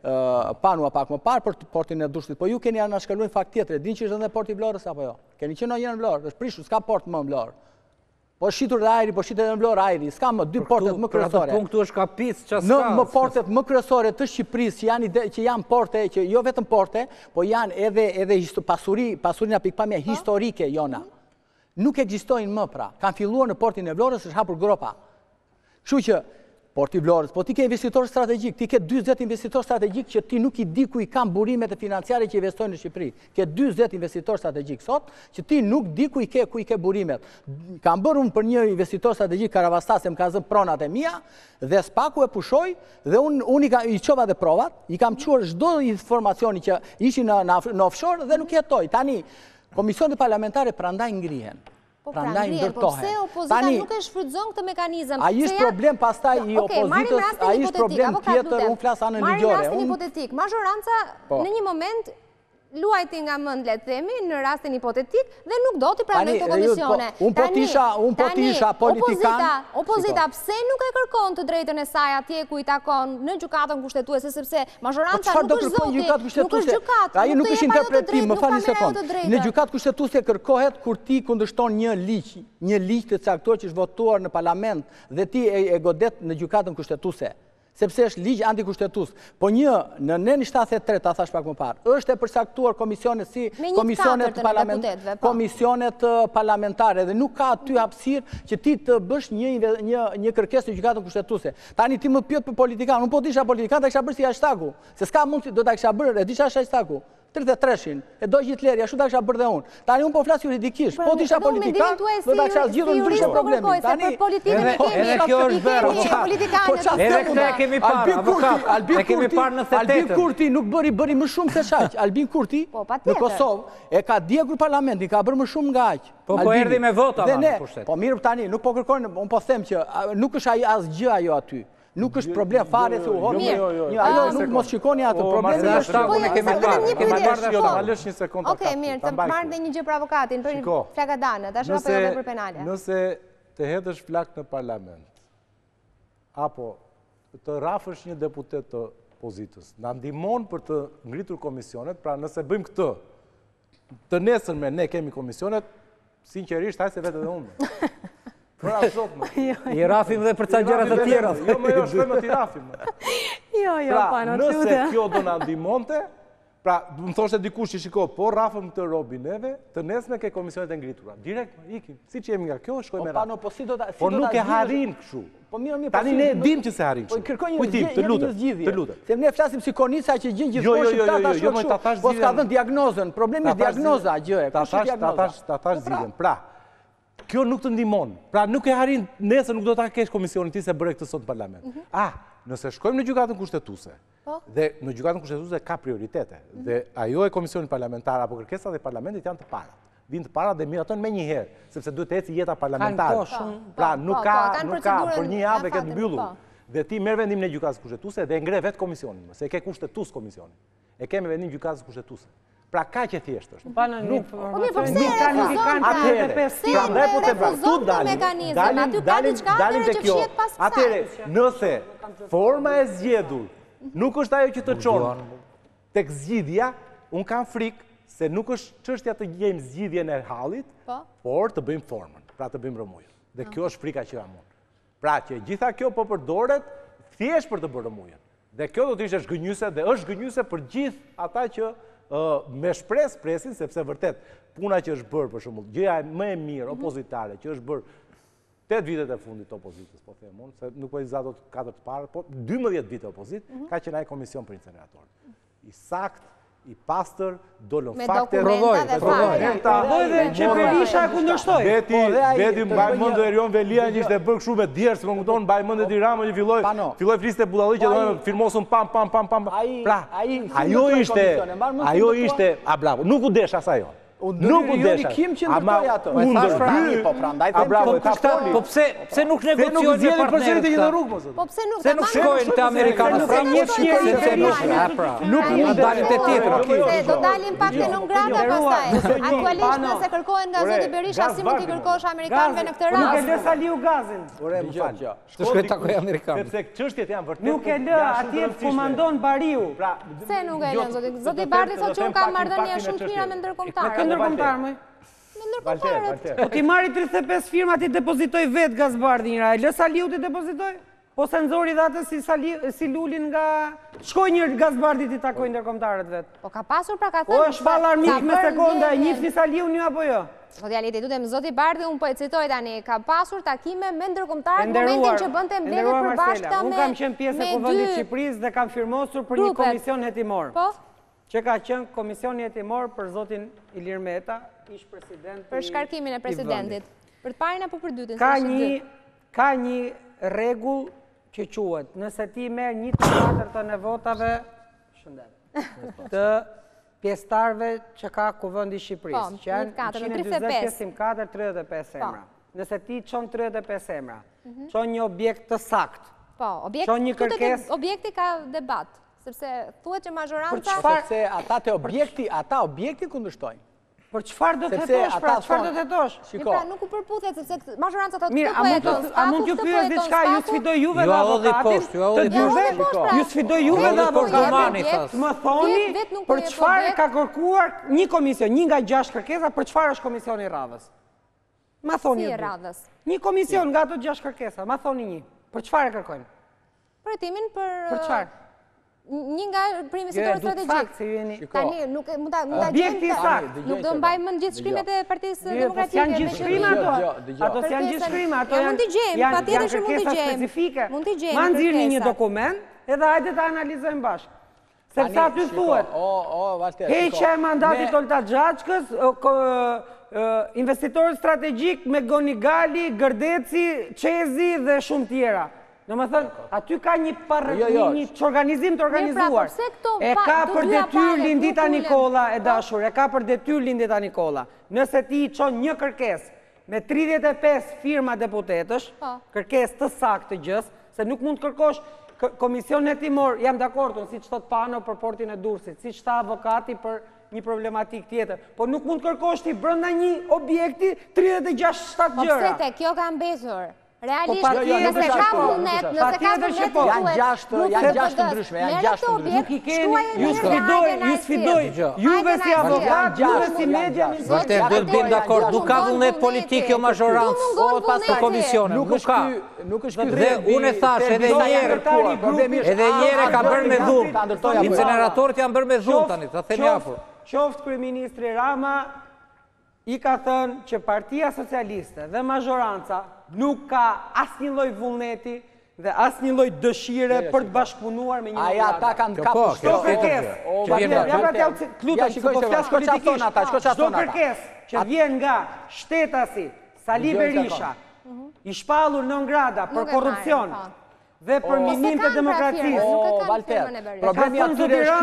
panua pak më parë për portin e Dushtit. Po ju keni anashkaluar fakt tjetër, din që është edhe porti i Vlorës apo jo? Keni qenë në Vlorë, është prishur, s'ka port më në Vlorë. Po shitur dhe ajri, po shitur dhe në Vlorë ajri, s'ka më dy portet më kryesore. Për atë punktu është kapis që s'ka. Në më portet më kryesore të Shqipërisë që janë porte, që jo vetëm porte, po janë edhe pasurina pikpamja historike jona. Nuk ekzistojnë më pra. Kanë filluar në portin e Vlorës, është hapur gropa. Kështu që porti i Vlorës, po ti ke investitor strategjik, ti ke dyzet investitor strategjik që ti nuk i di ku i kanë burimet e financiare që investojnë në Shqipëri. Ke dyzet investitor strategjik sot, që ti nuk di ku i ke ku i ke burimet. Kam bërë unë për një investitor strategjik Karavastas, se më ka zënë pronat e mia, dhe spaku e pushoj, dhe unë i qova dhe provat, i kam quar çdo informacioni që ishin në offshore dhe nuk jetoj. Tani, komisionet parlamentare prandaj ngrihen. Po pra ngrihen, po pse opozita nuk e shfrytëzon këtë mekanizëm? A ishtë problem pastaj i opozitës, a ishtë problem tjetër, unë flasë anë ligjore. Marim rastin hipotetik, mazhoranca në një moment luajti nga mend, le të themi, në rastin hipotetik dhe nuk do t'i pranoj të komisione. Unë po tisha, unë po tisha politikan. Opozita pse nuk e kërkon të drejtën e saj atje ku i takon në gjykatën kushtetuese, sepse mazhoranca nuk është zoti, nuk është gjykatë. Ai nuk është interpretim, më falni sekond. Në gjykatë kushtetuese kërkohet kur ti kundërshton një ligj, një ligj të caktuar që është votuar në parlament dhe ti e godet në gjykatën kushtetuese. Sepse është ligj antikushtetues. Po një, në nëni shtatëdhjetë e tre, ta thash pak më parë, është e përcaktuar komisionet si komisionet parlamentare, komisionet parlamentare dhe nuk ka aty hapësirë që ti të bësh një një kërkesë në gjykatën kushtetuese. Tani ti më pyet për politikan, unë po disha politikan, ta kisha bërë si hashtag-u. Se s'ka mundsi, do ta kisha bërë, e disha hashtag-u. tridhjetë e treshin, e do Hitleri, ashtu ta kisha bërë dhe unë. Tani unë po flas juridikisht, po t'isha politikan, do ta kisha zgjidhur ndryshe problemin. Tani për politikën e kemi, edhe kjo është bërë, politikanët. Edhe këtë e kemi parë, avokat, e kemi parë në Albin Kurti nuk bëri bëri më shumë se shaq. Albin Kurti në Kosovë e ka djegur parlamentin, ka bërë më shumë nga aq. Po po erdhi me vota dhe ne, në pushtet. po mirë tani, nuk po kërkojnë, unë po them që nuk është asgjë ajo aty. Nuk është problem fare se u hodhi. Ajo nuk mos shikoni atë problemi. Edhe shtakun e kemi parë. Kemi marrë jo, ma lësh një sekondë. Okej, mirë, të marrë dhe një gjë për avokatin, për flakadane, tash apo jo për penale. Nëse të hedhësh flak në parlament, apo të rafësh një deputet të opozitës, na ndihmon për të ngritur komisionet, pra nëse bëjmë këtë, të nesërme ne kemi komisionet, sinqerisht hajse vetë edhe unë. Pra zot më. I rafim dhe për ca gjëra të tjera. Jo më jo shkojmë të rafim. Jo, jo, Pra, pa në nëse kjo do na ndihmonte, pra më thoshte dikush që shiko, po rafëm këtë robi neve, të nesme ke komisionet e ngritura. Direkt ikim, siç jemi nga kjo, shkojmë me rafë. Po si do ta Po nuk e harrim kështu. Po mirë, mirë. Tani ne dim që se harrim Po kështu. kërkoj një Kujtim, të lutem, të lutem. Se ne flasim si konisa që gjën Jo, jo, gjithmonë jo, jo, shqiptarët jo, jo, ashtu ta thash kështu. Po s'ka zgjidhjen. dhënë diagnozën, problemi është diagnoza gjë e. Ta Kush është thash, ta diagnoza? thash, ta thash zgjidhjen. Pra, kjo nuk të ndihmon. Pra nuk e harrin, nesër nuk do ta kesh komisionin ti se bëre këtë sot në parlament. Ah, nëse shkojmë në gjykatën kushtetuese, dhe në gjykatën kushtetuese ka prioritete, dhe ajo e komisionit parlamentar apo kërkesat e parlamentit janë të parat. Vinë të parat dhe miratojnë me një herë, sepse duhet të eci jeta parlamentare. Pra nuk ka, nuk ka, për një javë e ketë mbyllur. Dhe ti merr vendim në gjykatën kushtetuese dhe ngre vetë komisionin, se e ke kushtetues komisionin. E kemi vendim gjykatës kushtetuese. Pra ka që thjesht është. Nuk, po mirë, po pse e refuzon? Atëherë, prandaj po të bëj tu dalim, dalim, dalim, dalim te kjo. Atëherë, nëse forma e zgjedhur nuk është ajo që të çon tek zgjidhja, un kam frikë se nuk është çështja të gjejmë zgjidhjen e hallit, por të bëjmë formën, pra të bëjmë rëmujën. Dhe kjo është frika që kam unë. Pra që gjitha kjo po përdoret thjesht për të bërë rëmujën. Dhe kjo do të ishte zgënjyse dhe është zgënjyse për gjithë ata që me shpresë presin, sepse vërtet puna që është bërë, për shembull, gjëja më e mirë opozitare që është bërë tetë vitet e fundit të opozitës, po them unë, se nuk po i za dot katër të parë, po dymbëdhjetë vite opozit, ka qenë ai komision për incinerator. I sakt, i pastër, dolën fakte, provoj, provoj. Provoj dhe që Berisha e kundërshtoi. Veti, veti mbaj mend Erion Velia që ishte bërë kështu me djerë, më kupton, mbaj mend Edi Rama që filloi, filloi fliste budalliqe, do të firmosun pam pam pam pam. Pra, ajo ishte, ajo ishte, a bravo, nuk u desh as ajo. Nuk u desha. Kim që ndërtoi ato. Undër dy, po prandaj a bravo, ka Po pse pse nuk negociojnë me partnerët? Po pse nuk Se nuk shkojnë te amerikanët? Pra një fshirë se nuk nuk mund dalin te tjetër. Do dalim pak te non grata pastaj. Aktualisht nëse kërkohen nga zoti Berisha, si mund t'i kërkosh amerikanëve në këtë rast? Nuk e lë Saliu gazin. Ore, më fal. Të shkoj takoj amerikanë. Sepse çështjet janë vërtet. Nuk e lë, atje komandon Bariu. Pra, pse nuk e lën zoti? Zoti Bardhi thotë që un kam marrëdhënie shumë të mira me ndërkombëtarët. Ndërkombëtar më. Me ndërkombëtarët. Po ti marri tridhjetë e pesë firma ti depozitoj vet Gazbardhi njëra. E lë Saliu ti depozitoj? Po se nxori dhatë si Saliu si Lulin nga shkoi një Gazbardhi ti takoi ndërkombëtarët vet. Po ka pasur pra ka thënë. O është shpall armik me sekonda, e njihni Saliun ju apo jo? Po djaliti, lutem zoti Bardhi, un po e citoj tani, ka pasur takime me ndërkombëtarët në momentin që bënte mbledhje përbashkëta me. Un kam qenë pjesë e Kuvendit të Shqipërisë dhe kam firmosur për një komision hetimor. Po. Që ka qenë komisioni hetimor për zotin Ilir Meta, ish presidenti. Për shkarkimin e presidentit. Për të parin apo për dytin? Ka një ka një rregull që quhet, nëse ti merr një të katërtën e votave, shëndet. Të pjesëtarëve që ka Kuvendi i Shqipërisë, që janë njëqind e dyzet pjesëmarrëtar, tridhjetë e pesë emra. Nëse ti çon tridhjetë e pesë emra, çon një objekt të saktë. Po, objekti objekti ka debat, sepse thuhet që majoranca sepse ata te objekti, ata objekti kundërshtojnë. Për çfarë do të thetosh, pra çfarë do të thetosh? Shiko. Pra nuk u përputhet sepse majoranca thotë mirë, a mund të a mund t'ju pyes diçka, ju sfidoj juve dhe avokatin? Të dyve, ju sfidoj juve dhe avokatin. Më thoni për çfarë ka kërkuar një komision, një nga gjashtë kërkesa, për çfarë është komisioni i radhës? Ma thoni. Si i radhës? Një komision nga ato gjashtë kërkesa, ma thoni një. Për çfarë kërkojnë? Përtimin për Për çfarë? Një nga primitorët strategjik. Tani nuk mund ta mund ta gjejmë. Nuk do mbaj mend gjithë shkrimet e Partisë Demokratike. Janë gjithë shkrima ato. Ato janë gjithë shkrima, ato janë. Mund t'i gjejmë, patjetër që mund t'i gjejmë. Specifike. Mund t'i gjejmë. Ma nxirni një dokument, edhe hajde ta analizojmë bashkë. Sepse aty thuhet, heqja e mandatit Olta Xhaçkës, investitorët strategjik me Gonigali, Gërdeci, Qezi dhe shumë tjera. Në më thënë, aty ka një që organizim të organizuar. E ka për detyr Lindita Nikola e dashur, e ka për detyr Lindita Nikola. Nëse ti i qonë një kërkes me tridhjetë e pesë firma deputetësh, kërkes të saktë të gjës, se nuk mund të kërkosh Komision hetimor, jam dakordun, si që thot Pano për portin e Durrësit, si që ta avokati për një problematik tjetër, po nuk mund të kërkosh ti brenda një objekti tridhjetë e gjashtë shtatë gjëra. Po pse te, kjo ka mbesur. Realisht, nëse ka vullnet, nëse ka vullnet, janë gjashtë, janë gjashtë ndryshme, janë gjashtë ndryshme. Nuk i keni, ju sfidoj, ju sfidoj, juve si avokat, juve si media, Vërtet, do të bëjmë dakord, nuk ka vullnet politik jo mazhorancë të komisionit, nuk ka. Dhe unë e thash, edhe njëre, edhe njëre ka bërë me dhumë, incineratorët janë bërë me dhumë tani, të themi afur. Qoftë kryeministri Rama i ka thënë që Partia Socialiste dhe mazhoranca nuk ka asnjë lloj vullneti dhe asnjë lloj dëshire për të bashkëpunuar me një Aja ata kanë kapur çdo kërkesë. Çdo kërkesë që vjen nga shtetasi Sali Berisha, i shpallur non grata për korrupsion dhe për minim të demokracisë. O, Valter, problemi atyre është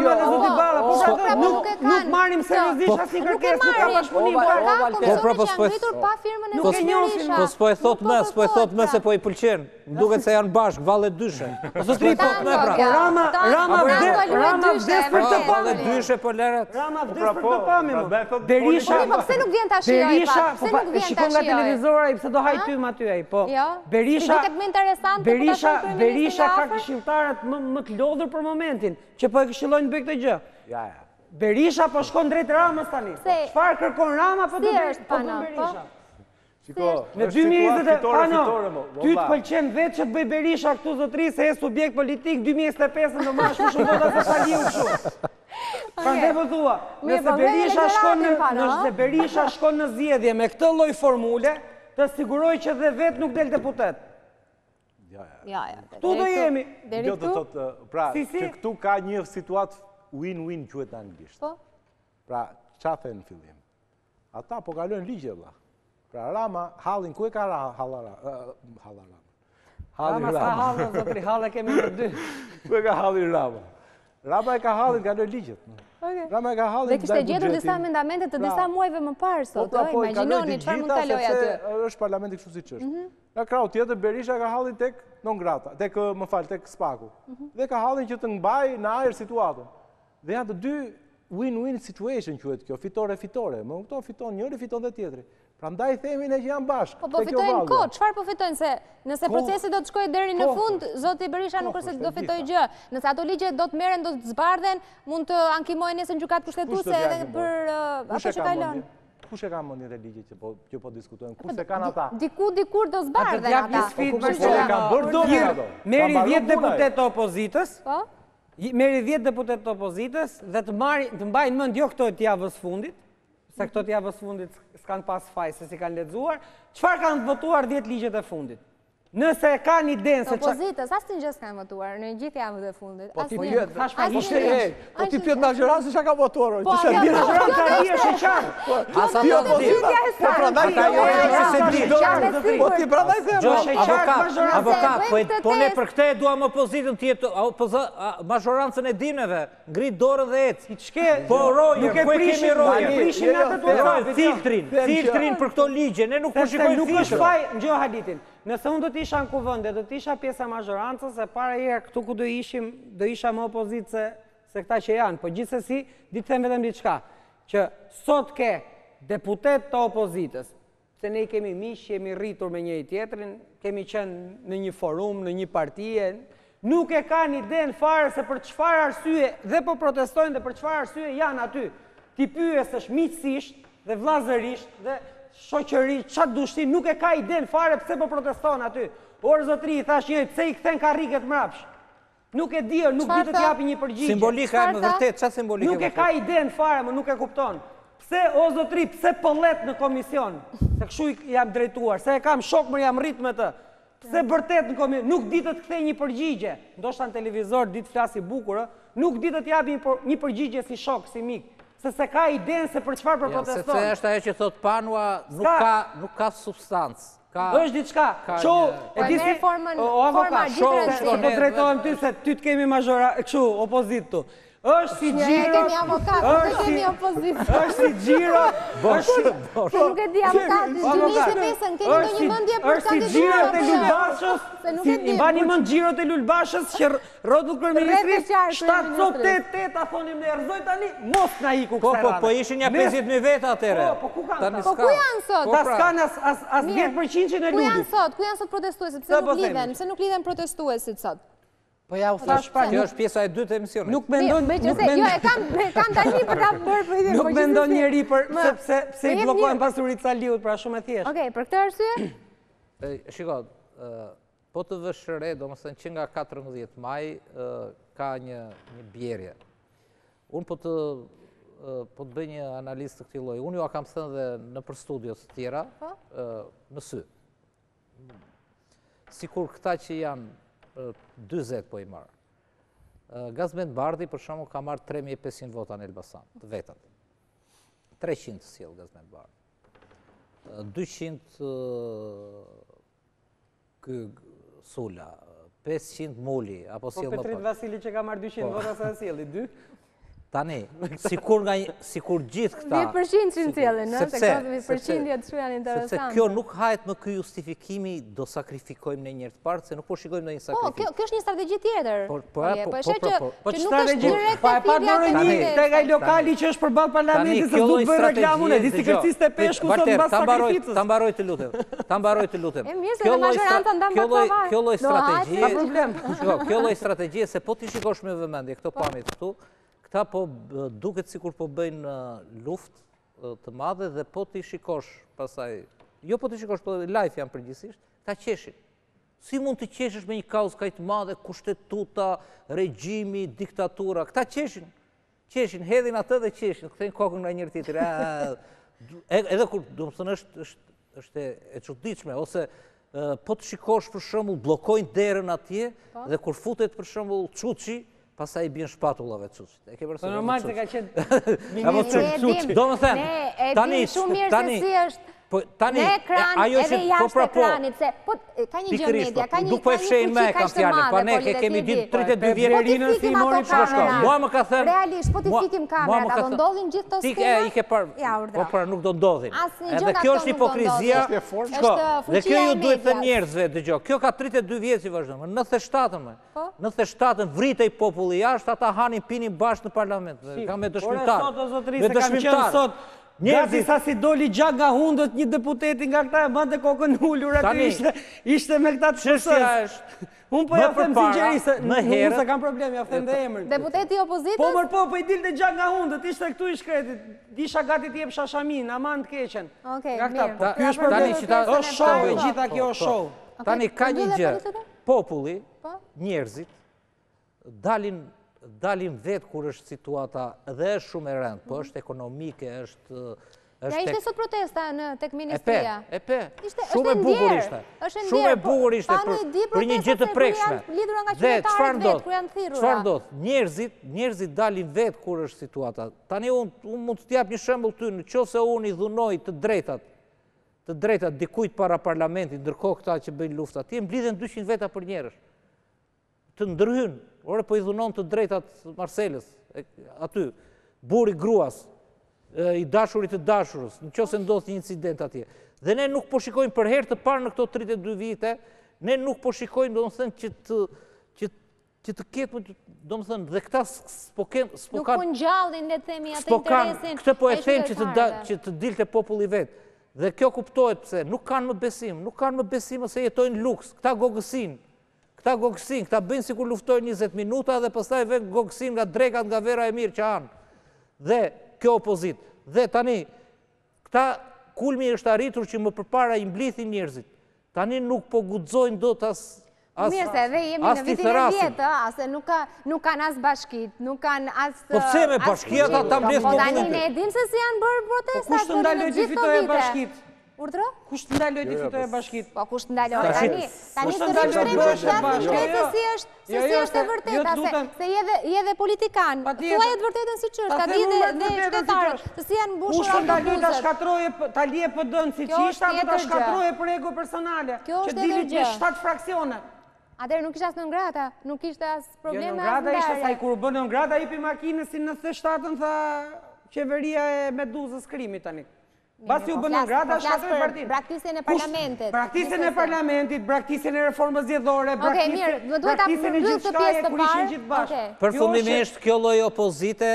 kjo. Nuk marrim seriozisht asnjë kërkesë, nuk ka bashkëpunim. Po propos po nuk e njohim. Po s'po e thot më, s'po e thot më se po i pëlqen. Duket se janë bashkë, valle dyshe. Po zotri po më pra. Rama, Rama vdes, Rama vdes për të valle dyshe po leret. Rama vdes për të pamim. Berisha, po pse nuk vjen tash ai? Berisha, Pse nuk vjen tash? Shikon nga televizori, pse do haj ty më aty ai, po. Berisha, Duket më interesante. Berisha, Berisha ka këshilltarët më të lodhur për momentin, që po e këshillojnë bëj këtë gjë. Ja, ja. Berisha po shkon drejt Ramës tani. Çfarë kërkon Rama po do Berisha? Në dy mijë e njëzet, Pano, ty të pëlqen vetë që të bëj Berisha këtu zotri se e subjekt politik dy mijë e njëzet e pesë në mash më shumë vota se Saliu kështu. Prandaj po thua, nëse Berisha shkon në nëse Berisha shkon në zgjedhje me këtë lloj formule, të siguroj që dhe vetë nuk del deputet. Ja, ja. Këtu do jemi. Jo të thotë, pra, që këtu ka një situatë win-win quhet në anglisht. Po. Pra, çfarë thënë në fillim? Ata po kalojnë ligje vëlla. Pra Rama, hallin, ku e ka hallara? Hallara. Rama s'ka hallin, zotri, halle kemi në dy. Ku e ka hallin Rama? Rama e ka hallin, ka lojnë ligjet. Rama e ka hallin, dhe kishte gjetur disa amendamente të disa muajve më parë sot, imagjinoni çfarë mund të kaloj aty. Është parlamenti kështu siç është. Në krau tjetër, Berisha ka hallin tek non grata, tek, më fal, tek Spaku. Dhe ka hallin që të mbaj në ajër situatën. Dhe janë të dy win-win situation quhet kjo, fitore-fitore. Më kupton, fiton njëri, fiton dhe tjetri. Prandaj themi ne që janë bashkë. Po po fitojnë kohë, çfarë po fitojnë se nëse procesi do të shkojë deri në fund, zoti Berisha nuk është se do fitojë gjë. Nëse ato ligje do të merren, do të zbardhen, mund të ankimohen nesër në gjykatë kushtetuese edhe për ato që ka lënë. Kush e ka mendjen e ligjit që po që po diskutojmë? Kush e kanë ata? Diku dikur do zbardhen ata. Kush e ka bërë dorë ato? Merri dhjetë deputet të opozitës. Po. Merri dhjetë deputet të opozitës dhe të marrin të mbajnë mend jo këto të javës fundit, se këto të javës fundit s'kanë pas faj se si kanë lexuar, çfarë kanë votuar dhjetë ligjet e fundit. Nëse e kanë idenë se opozitës asnjë gjë s'kanë votuar në gjithë javën e fundit. Po ti pyet, thash pa ishte e, po ti pyet majorancën çka ka votuar, po ti di majoranca i është e qartë. Asa do të di. Po prandaj ajo është se di. Po ti prandaj them. Avokat, avokat, po po ne për këtë e duam opozitën të jetë majorancën e dimneve, ngrit dorën dhe ec. Ç'ke? Po roje, ku e kemi roje? Prishin atë të filtrin, filtrin për këto ligje, ne nuk po shikojmë filtrin. Nuk është faj, ngjo Halitin. Nëse unë do t'isha në kuvënde, do t'isha pjesa mazhorancës, e para herë këtu ku do ishim, do isha më opozitë se, se këta që janë. Po gjithsesi, di të them vetëm diçka, që sot ke deputet të opozitës, se ne kemi miq, jemi rritur me njëri tjetrin, kemi qenë në një forum, në një partije, nuk e kanë iden fare se për çfarë arsye, dhe po protestojnë dhe për çfarë arsye janë aty. Ti pyesësh miqësisht dhe vllazërisht dhe shoqëri, çat dushti, nuk e ka iden fare pse po proteston aty. Por zotri i thash një, pse i kthen karriket mrapsh? Nuk e di, nuk di të t'japi një përgjigje. Simbolika e më vërtet, çfarë simbolike? Nuk e ka iden fare, më nuk e kupton. Pse o zotri, pse pëllet në komision? Se kështu jam drejtuar, se e kam shok më jam rrit me të. Pse bërtet në komision? Nuk di të t'kthej një përgjigje. Ndoshta në televizor di të flasi bukur, nuk di të t'japi një përgjigje si shok, si mik, se se ka idenë se për çfarë për proteston. Se është ajo që thot Panua, nuk ka substancë. është diçka. Qo, e di si... O avokat, po drejtohem ty se ty të kemi mazhora, kështu, opozit tu. është si gjiro... Ne kemi avokat, ne kemi opozit. është si gjiro... Se nuk e di avokat, dy njështë mesën, keni do një mëndje për është si gjiro të Lulbashës, i ba një mënd gjiro të Lulbashës, që rotu kërëministris, shtatë cop të teta, thonim në erzoj tani, mos na iku kësaj rane. Po ishin një pesëdhjetë mijë veta atere. Po ku kanë? Po ku janë sot? Ta s'kanë as dhjetë përqind që në Ku ludit. janë sot? Ku janë sot protestuesit? Pse nuk lidhen? Pse nuk lidhen protestuesit sot? Po ja u thash pa, kjo është pjesa e dytë e emisionit. Nuk mendon, nuk mendon. Jo, e kam kam tani për ta bërë për idin. Nuk mendon njeri për sepse pse i bllokohen pasuritë Saliut, pra shumë e thjeshtë. Okej, për këtë arsye? Shiko, po të vësh re, domethënë që nga katërmbëdhjetë maj ka një një bjerje. Unë po të po të bëj një analizë të këtij lloji. Unë ju a kam thënë dhe në për studios të tjera në sy. Sikur këta që janë dyzet po i marë. Gazmend Bardhi, për shumë, ka marrë tre mijë e pesëqind vota në Elbasan, të vetat. treqind sjell Gazmend Bardhi. dyqind Sula, pesëqind Muli, apo sjell më pak. Po Petrit Vasili që ka marrë dyqind vota sa sjelli, dy? Tani, sikur nga sikur gjithë këta... dhjetë përqind që në cilën, në? Se ka dhjetë përqind jetë që janë interesante. Sepse kjo nuk hahet më ky justifikimi do sakrifikojmë në njërë të partë, se nuk po shikojmë në një sakrifik. Po, kjo është një strategji tjetër. Po, po, po, po, po, që strategji? Pa e pa dore një, te nga i lokali që është përballë parlamentit, se s'du të bëjë reklamun e, di si kërciste peshku sot në bas sakrificës. Ta mbaroj të lutem, ta mbaroj të lutem. E mirë se dhe mazhoranta ndam për të Kjo lloj strategji, ka problem. Kjo lloj strategji, se po ti shikosh me vëmendje këto pamjet këtu, këta po duket sikur po bëjnë luftë të madhe dhe po ti shikosh pasaj, jo po ti shikosh, po live janë përgjithsisht, ta qeshin. Si mund të qeshesh me një kauzë kaq të madhe, kushtetuta, regjimi, diktatura, këta qeshin. Qeshin, hedhin atë dhe qeshin, kthejnë kokën nga njëri tjetri. Edhe kur, domethënë është është e çuditshme, ose po të shikosh për shembull bllokojnë derën atje dhe kur futet për shembull Çuçi, pasaj i bjen shpatullave Çuçit. E ke përse? Normal se ka qenë ministri Çuçi. Do më thënë, tani, e di shumë mirë se si është në ekran edhe jashtë ekranit, se ka një gjë media, ka një fuqi kaq të madhe, ne kemi ditë tridhjetë e dy vjet. Po ti fikim ato kamera. Mua më ka thënë, realisht, po ti fikim kamerat, a do ndodhin gjithë të skema? Ti ke parë, po pra nuk do ndodhin. Asnjë gjë Edhe nga kjo këto është nuk do hipokrizia. ndodhin. Dhe kjo ju duhet të njerëzve, dëgjoj. Kjo ka tridhjetë e dy vjet që vazhdon. Në nëntëdhjetë e shtatën më. nëntëdhjetë e shtatën vritej populli jashtë, ata hanin pinin bashkë në parlament. Ka me dëshmitar. Me dëshmitar. Gati sa si doli gjak nga hundët një deputeti nga këta e bante kokën ullur aty ishte me këta të shësës. Unë po ja them sinqerisht, nuk se kam problem, ja them dhe emrin. Deputeti i opozitës? Po mër po, po i dilte gjak nga hundët, ishte këtu i shkretit. Disha gati t'jep shashamin, aman të keqen. Okej, mirë. Po ky është problem, është show e gjitha kjo është show. Tani ka një gjë, populli, njerëzit, dalin dalin vetë kur është situata dhe është shumë e rëndë, po është ekonomike, është... Ja ishte sot protesta në tek ministria. E pe, e pe, shumë e bukur ishte. Shumë e bukur ishte për një gjithë të prekshme. Dhe qëfar ndodh? Qëfar ndodh? Njerëzit, njerëzit dalin vetë kur është situata. Tani unë mund të t'jap një shembull ty, në qoftë se unë i dhunoj të drejtat, të drejtat dikujt para parlamentit, ndërkohë këta që bëjnë lufta, ti mblidhen dyqind veta për njerësh. Të ndërhyn, ore po i dhunon të drejtat Marselës, aty, buri gruas, i dashurit të dashurës, në qoftë se ndodh një incident atje. Dhe ne nuk po shikojmë për herë të parë në këto tridhjetë e dy vite, ne nuk po shikojmë, domethënë, që të që të ketë, domethënë, dhe këta s'po kanë... Nuk po ngjallin, le të themi, atë interesin. Këtë po e them që të dilte populli vetë. Dhe kjo kuptohet pse, nuk kanë më besim, nuk kanë më besim se jetojnë luks, këta gogësin. Këta gogësin, këta bëjnë si kur luftojnë njëzet minuta dhe pastaj vjen gogësin nga drekat, nga vera e mirë që anë. Dhe kjo opozit. Dhe tani, këta kulmi është arritur që më përpara i mblithin njerëzit. Tani nuk po guxojnë do të as Mirë se edhe jemi në vitin e vjetë, ase nuk kanë as bashkit, nuk kanë as... Po pse me bashkia ta ta mbledh popullin? Po tani ne e dim se si janë bërë protestat për në gjithë këto vite. Urdhro? Kush të ndaloj të fitoj e bashkit? Po, kush të ndaloj? Tani, tani të rrimë shtrejmë për shkak shtrejtë se si është, se si është e vërteta, se je dhe politikan. Thuaj e të vërtetën si që është, ta di dhe qytetarët, se si janë mbushur autobuzet. Kush të ndaloj të shkatroje, ta lije për dënë si qishta, apo ta shkatroje për ego personale, që dilit me shtatë fraksione. Atëherë nuk ishte as në ngrata, nuk ishte as probleme as ndarje. Jo, në ngrata ishte sa i kur bënë në ngrata i pi makinës si në thë shtatën tha qeveria e Meduzës krimit tani. Basi u bënë në ngrata, shkatoj partinë. Braktisjen e parlamentit. Braktisjen e parlamentit, braktisjen e reformës zgjedhore, braktisjen e gjithë shkaje kur ishin gjithë bashkë. Përfundimisht, kjo lloj opozite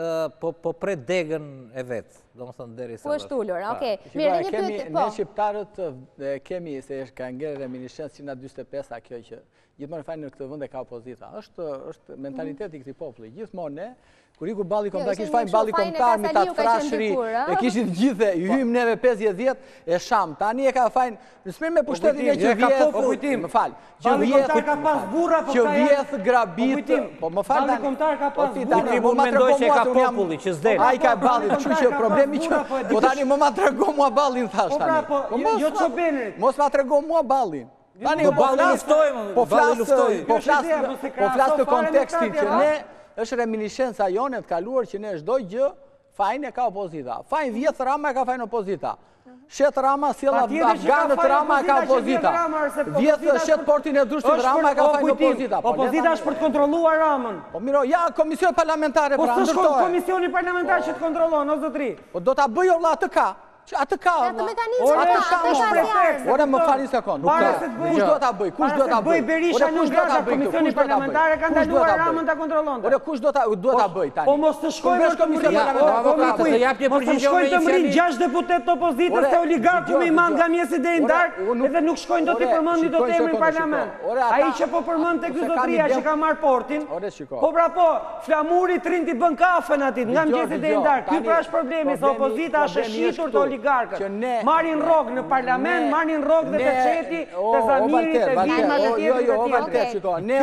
po pret degën e vetë. Do më thënë deri sa. Po është ullur, okej. Mirë, një pyetje, po. Ne shqiptarët kemi, se është ka ngjerë reminiscencë që nga dyzet e pesta kjo që gjithmonë fajnë në këtë vend e ka opozita. Është mentaliteti i këtij populli. Gjithmonë ne kur iku balli kombëtar, kish fajin balli kombëtar me ta trashëri, e kishin të gjithë, i hyjmë neve pesëdhjetë vjet e sham. Tani e ka fajin, nësmer me pushtetin e që vjet, më fal. Që vjet ka pas burra, po që vjet grabit, po më fal. Balli kombëtar ka pas burra. Tani mund mendoj se ka populli që s'del. Ai ka balli, kështu që problemi që po tani më ma trego mua ballin thash tani. Po jo çobenit. Mos ma trego mua ballin. Tani balli luftojmë, po balli luftojmë. Po flas, po flas në kontekstin që ne është reminiscenca jone të kaluar që ne çdo gjë fajin e ka opozita. Fajin vjet Rama e ka fajin opozita. Shet Rama sjell afganët Rama e ka opozita. Vjet shet portin e drushtit Rama e ka fajin opozita. Opozita është për të kontrolluar Ramën. Po miro, ja komisioni parlamentare pra ndërtohet. Po s'është komisioni parlamentar që të kontrollon, o zotri. Po do ta bëj valla atë ka. Atë ka, atë mekanizëm atë ka, është pretekst. Ore më fali sekond. Kush do ta bëj? Kush do ta bëj? Bëj Berisha në Grasha, komisioni parlamentare ka ndaluar Ramën ta kontrollonte. Ore kush do ta do ta bëj tani? Po mos të shkojmë në komisioni parlamentare. Mos të shkojnë të mrin gjashtë deputet të opozitës se oligarku me iman nga mjesi deri në darkë, edhe nuk shkojnë do t'i përmendin dot emrin parlament. Ai që po përmend tek ky zotria që ka marr portin. Po pra po, flamuri trin ti bën kafen aty nga mjesi deri në darkë. Ky pra është problemi se opozita është e shitur të oligarkët. Marin rrogë në parlament, marin rrogë dhe të qeti, të zamirit, të vinë, të jo, jo, Valter, shiko, ne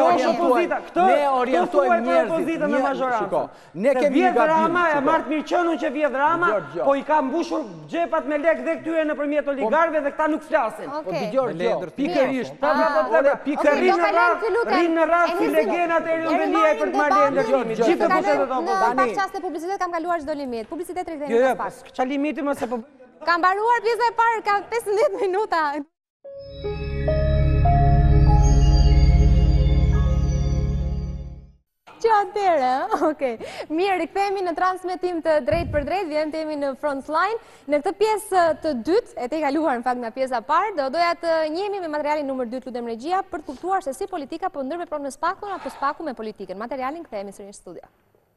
orientojmë njerëzit, shiko, ne kemi gabitur. Rama, e martë Mirqënun që vjedh Rama, po i ka mbushur gjepat me lek dhe këtyre në përmjet oligarve dhe këta nuk flasin. Po t'i gjorë, pikërisht, rinë në rast si legenat e Riondelia për të marrë e ndërgjimi. Gjithë të pusetet të opozitës. Në pak qaste publicitet kam kaluar çdo limit. Publicitet rikthehemi pas pak. Qa limiti më se po... Kam mbaruar pjesa e parë, ka pesëmbëdhjetë minuta. Që atëre, okej. Mirë, rikthehemi në transmetim të drejt për drejt, vjen të jemi në Frontline. Në këtë pjesë të dytë, e te i kaluar në fakt nga pjesa parë, do doja të njemi me materialin numër dy të lutem regjia për të kuptuar se si politika po ndërvepron me spakun apo spaku me politikën. Materialin kthehemi sërish në studio.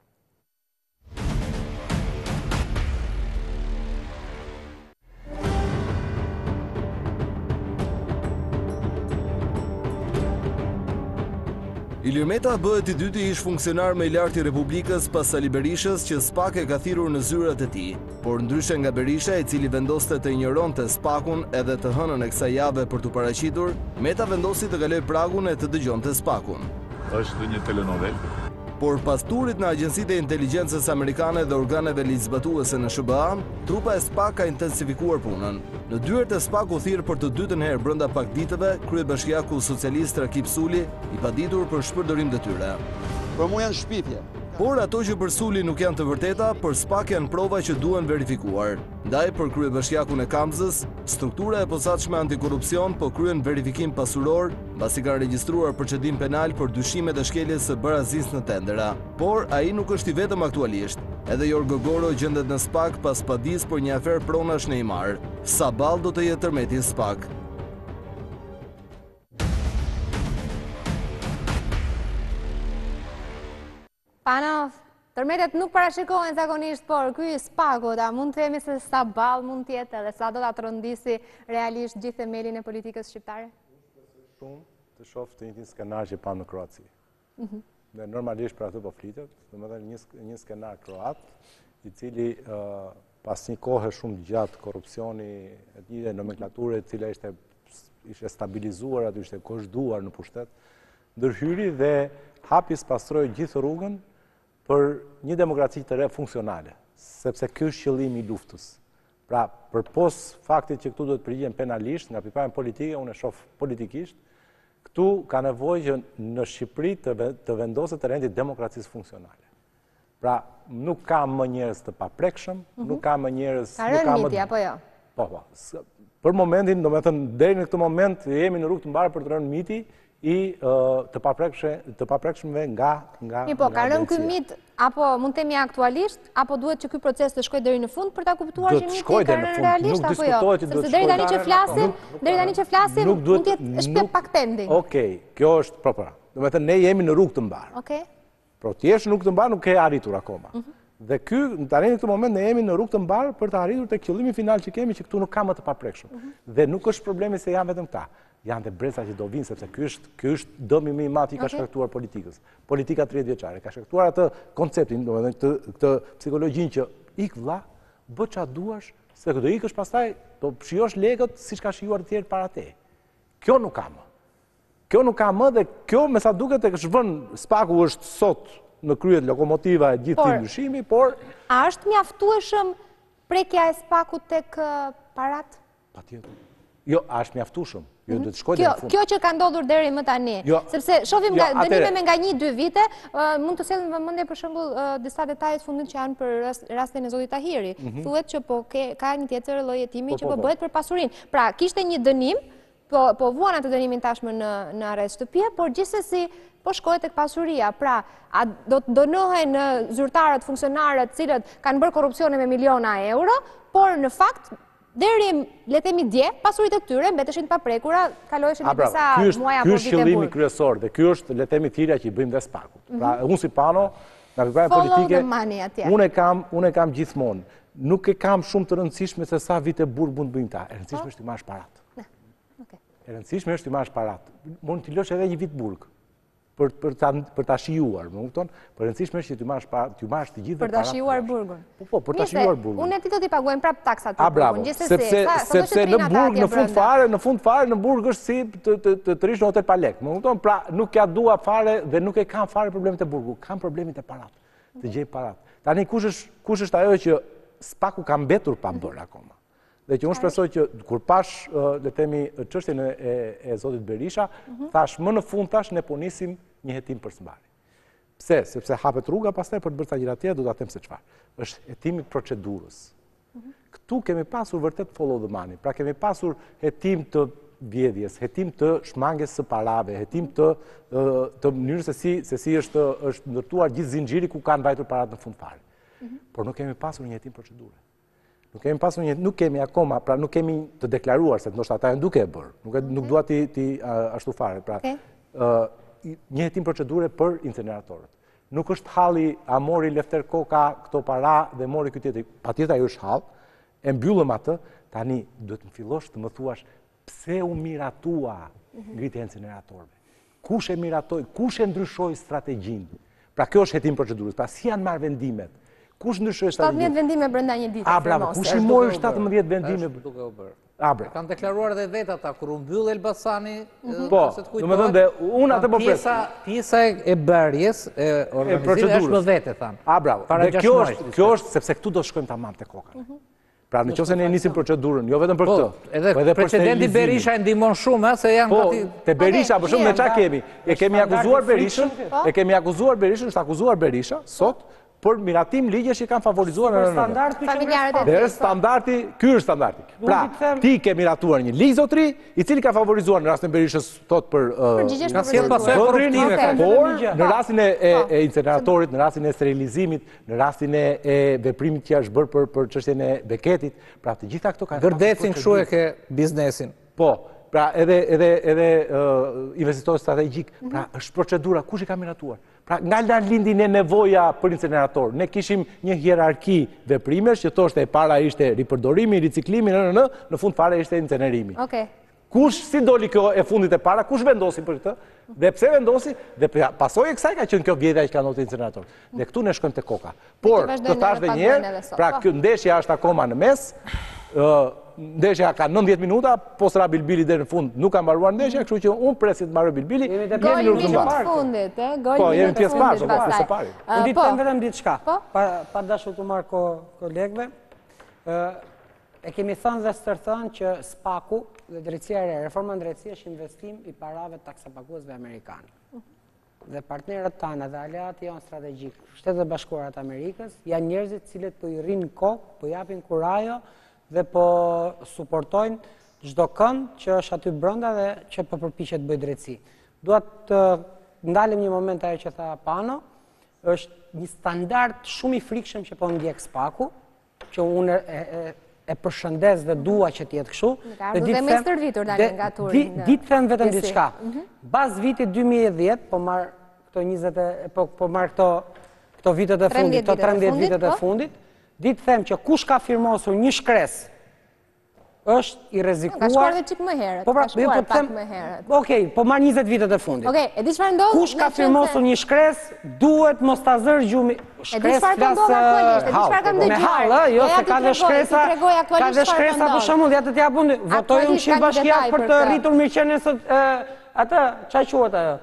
Ilir Meta bëhet i dyti ish funksionar më i lartë i Republikës pas Sali Berishës që SPAK e ka thirrur në zyrat e tij. Por ndryshe nga Berisha, i cili vendoste të injoronte SPAK-un edhe të hënën e kësaj jave për t'u paraqitur, Meta vendosi të kaloj pragun e të dëgjonte SPAK-un. Është një telenovel. Por pas turit në agjensitë e inteligjencës amerikane dhe organeve ligjzbatuese në S B A, trupa e SPAK ka intensifikuar punën. Në dyert e SPAK u thirr për të dytën herë brenda pak ditëve kryebashkiaku socialist Rakip Suli, i paditur për shpërdorim detyre. Për mua janë shpifje. Por ato që për Suli nuk janë të vërteta, për SPAK janë prova që duhen verifikuar. Ndaj për kryebashkiakun e Kamzës, struktura e posaçme antikorrupsion po kryen verifikim pasuror, mbasi ka regjistruar procedim penal për dyshimet e shkeljes së barazisë në tendera. Por ai nuk është i vetëm aktualisht. Edhe Jorgo Goro gjendet në SPAK pas padis për një afer pronash në Imar. Sa ball do të jetë tërmeti i SPAK? Panov, tërmetet nuk parashikohen zakonisht, por ky SPAK-u, da mund të themi se sa ball mund të jetë dhe sa do ta trondisi realisht gjithë themelin e politikës shqiptare? Shumë të shoh të njëjtin skenar që pa në Kroaci. Dhe normalisht për atë po flitet, domethënë një një skenar kroat, i cili pas një kohë shumë gjatë korrupsioni, një nomenklature e cila ishte ishte stabilizuar, aty ishte kozhduar në pushtet, ndërhyri dhe hapis pastroi gjithë rrugën për një demokraci të re funksionale, sepse ky është qëllimi i luftës. Pra, për pos faktit që këtu do të përgjigjem penalisht, nga pikpamja politike, unë e shoh politikisht, këtu ka nevojë që në Shqipëri të vendoset terreni i demokracisë funksionale. Pra, nuk ka më njerëz të paprekshëm, nuk ka më njerëz... Ka rënë miti, apo jo? Po, po. Për momentin, do me thënë, deri në këtë moment, jemi në rrugë të mbarë për të rënë miti i të paprekshmëve nga nga Mi po, ka rënë ky mit, apo mund të themi aktualisht, apo duhet që ky proces të shkojë deri në fund për ta kuptuar që miti ka rënë realisht, apo jo? Sepse deri tani që flasim, deri tani që flasim, mund të jetë shpjep pak pending. Okej, kjo është propra. Do me thënë, ne jemi në rrugë të mbarë. Okej. Pro të jesh në rrugë të mbarë nuk ke arritur akoma. Dhe ky, tani në këtë moment ne jemi në rrugë të mbarë për të arritur te qëllimi final që kemi, që këtu nuk ka më të paprekshëm. Dhe nuk është problemi se janë vetëm këta. Janë dhe breza që do vinë, sepse ky është ky është dëmi më i madh i ka shkaktuar politikës. Politika tridhjetë vjeçare ka shkaktuar atë konceptin, domethënë këtë këtë psikologjinë që ik vlla, bë ç'a duash, se do ikësh pastaj, do shijosh lekët siç ka shijuar të tjerë para te. Kjo nuk ka më. Kjo nuk ka më dhe kjo me sa duket tek zhvën spaku është sot në kryet lokomotiva e gjithë tim dyshimi, por... A është mjaftueshëm prekja e spakut tek parat? Patjetër. Jo, a është mjaftueshëm. Jo, do të shkojë në fund. Kjo që ka ndodhur deri më tani, sepse shohim nga dënime me nga një dy vite, mund të sillim vëmendje për shembull disa detaje të fundit që janë për rastin e zotit Tahiri. Thuhet që po ka një tjetër lloj hetimi që po bëhet për pasurinë. Pra, kishte një dënim, po vuan atë dënimin tashmë në arrest shtëpie, por gjithsesi po shkohet tek pasuria. Pra, a do të dënohen zyrtarët, funksionarët, cilët kanë bërë korrupsione me miliona euro, por në fakt deri le të themi dje, pasuritë e tyre mbeteshin të paprekura, kaloheshin në disa muaj apo vite burg. Ky është qëllimi kryesor dhe ky është le të themi thirrja që i bëjmë dhe spakut. Pra, unë si Pano, nga pikpamja politike, unë e kam, unë e kam gjithmonë. Nuk e kam shumë të rëndësishme se sa vite burg mund bëjmë ta. E rëndësishme është të marrësh parat. E rëndësishme është të marrësh parat. Mund të lësh edhe një vit burg për për ta për ta shijuar, më kupton? Por rëndësishme është që ti marrësh ti marrësh të gjithë për ta shijuar burgun. Po po, për ta shijuar burgun. Unë e ti do t'i paguajmë prap taksat për burgun, gjithsesi. Sepse sepse në burg në fund fare, në fund fare në burg është si të të të të rish në hotel pa lek. Më kupton? Pra nuk ja dua fare dhe nuk e kam fare problemet e burgut, kam problemet e parat. Të gjej parat. Tani kush është kush është ajo që spaku ka mbetur pa bërë akoma? Dhe që unë shpresoj që kur pash, le themi, çështjen e zotit Berisha, thash më në fund tash ne po nisim një hetim për së mbari. Pse? Sepse hapet rruga pastaj për të bërë ca gjëra tjera, do ta them se çfarë. Është hetimi i procedurës. Këtu kemi pasur vërtet follow the money. Pra kemi pasur hetim të vjedhjes, hetim të shmangjes së parave, hetim të të mënyrës se si se si është është ndërtuar gjithë zinxhiri ku kanë mbajtur parat në fund fare. Por nuk kemi pasur një hetim procedure. Nuk kemi pasur një, nuk kemi akoma, pra nuk kemi të deklaruar se ndoshta ata janë duke e bërë. Nuk nuk dua ti ti ashtu fare. Pra, një hetim procedure për incineratorët. Nuk është halli a mori Lefter Koka këto para dhe mori ky tjetër. Patjetër ajo është hall. E mbyllëm atë, tani duhet të më fillosh të më thuash pse u miratua ngritja e incineratorëve. Kush e miratoi, kush e ndryshoi strategjinë? Pra kjo është hetim procedurës. Pra si janë marrë vendimet? Kush ndryshoi strategjinë? shtatëmbëdhjetë vendime brenda një dite. A bravo, kush i mori shtatëmbëdhjetë vendime? Është duke u bërë. Abre. Kanë deklaruar edhe vetë ata kur u mbyll Elbasani, po, domethënë dhe unë atë po pres. Pjesa e bërjes e organizimit është më vete thanë. A bravo. Dhe kjo është, kjo është sepse këtu do të shkojmë tamam te koka. Pra nëse ne nisim procedurën, jo vetëm për këtë, po edhe precedenti Berisha e ndihmon shumë, se janë gati. Po, te Berisha për shembull ne çka kemi? E kemi akuzuar Berishën, e kemi akuzuar Berishën, është akuzuar Berisha sot për miratim ligjesh që kanë favorizuar në standard familjarët. Dhe është standardi, ky është standardi. Pra, ti ke miratuar një ligj zotri, i cili ka favorizuar në rastin e Berishës thot për ka sjell pasojë korruptive, por në rastin e inceneratorit, në rastin e sterilizimit, në rastin e veprimit që është bërë për për çështjen e Beketit, pra të gjitha këto kanë gërdecin kështu e ke biznesin. Po, pra edhe edhe edhe investitor strategjik, pra është procedura, kush i ka miratuar? Pra nga la lindin e nevoja për incinerator, ne kishim një hierarki veprimesh, që thoshte e para ishte ripërdorimi, riciklimi, në, në, në, në fund fare ishte incinerimi. Okay. Kush si doli kjo e fundit e para, kush vendosi për këtë, dhe pse vendosi, dhe pasojë e kësaj ka qenë kjo vjedhja që ka ndodhur te incinerator. Dhe këtu ne shkojmë te koka. Por, të thash edhe një herë, pra kjo ndeshja është akoma në mes, ndeshja ka nëntëdhjetë minuta, po sra Bilbili deri në fund nuk ka mbaruar ndeshja, kështu që unë presit të mbaroj Bilbili. Jemi në pjesën e fundit, ë, gol po, jemi në pjesë parë, po, pjesë parë. Unë di të them vetëm diçka, pa pa dashur të marr kohë kolegëve. Ë e kemi thënë dhe stërthënë që SPAK-u dhe drejtësia e re, reforma në drejtësi është investim i parave taksapaguesve amerikanë. Dhe partnerët tanë dhe aleati janë strategjik, Shtetet e Bashkuara të Amerikës, janë njerëzit cilët po i rrinë kokë, po japin kurajo dhe po suportojnë çdo kënd që është aty brenda dhe që po përpiqet bëj drejtësi. Dua të ndalem një moment ajo që tha Pano, është një standard shumë i frikshëm që po ndjek SPAK-u, që unë e, e, e përshëndes dhe dua që t'jetë kështu. Dhe me stërvitur tani nga turin. Ditë them vetëm diçka. Bas vitit dy mijë e dhjetë, po marr këto njëzet po, po marr këto këto vitet e fundit, këto trembëdhjetë vitet e fundit, ditë them që kush ka firmosur një shkresë është i rrezikuar. Ka shkuar dhe çik më herët. Po pra, ka shkuar po pak them, më herët. Okej, po marr njëzet vitet e fundit. Okej, e di çfarë ndodh? Kush ka firmosur një shkresë, duhet mos ta zër gjumi. Shkresë flas. E di çfarë ndodh aktualisht, e di çfarë kam dëgjuar. Me hall, jo se ka dhe shkresa. Ka dhe shkresa për shembull, ja të t'jap unë. Votojnë në Shqip Bashkiak për të rritur mirëqenien sot atë, çfarë quhet ajo?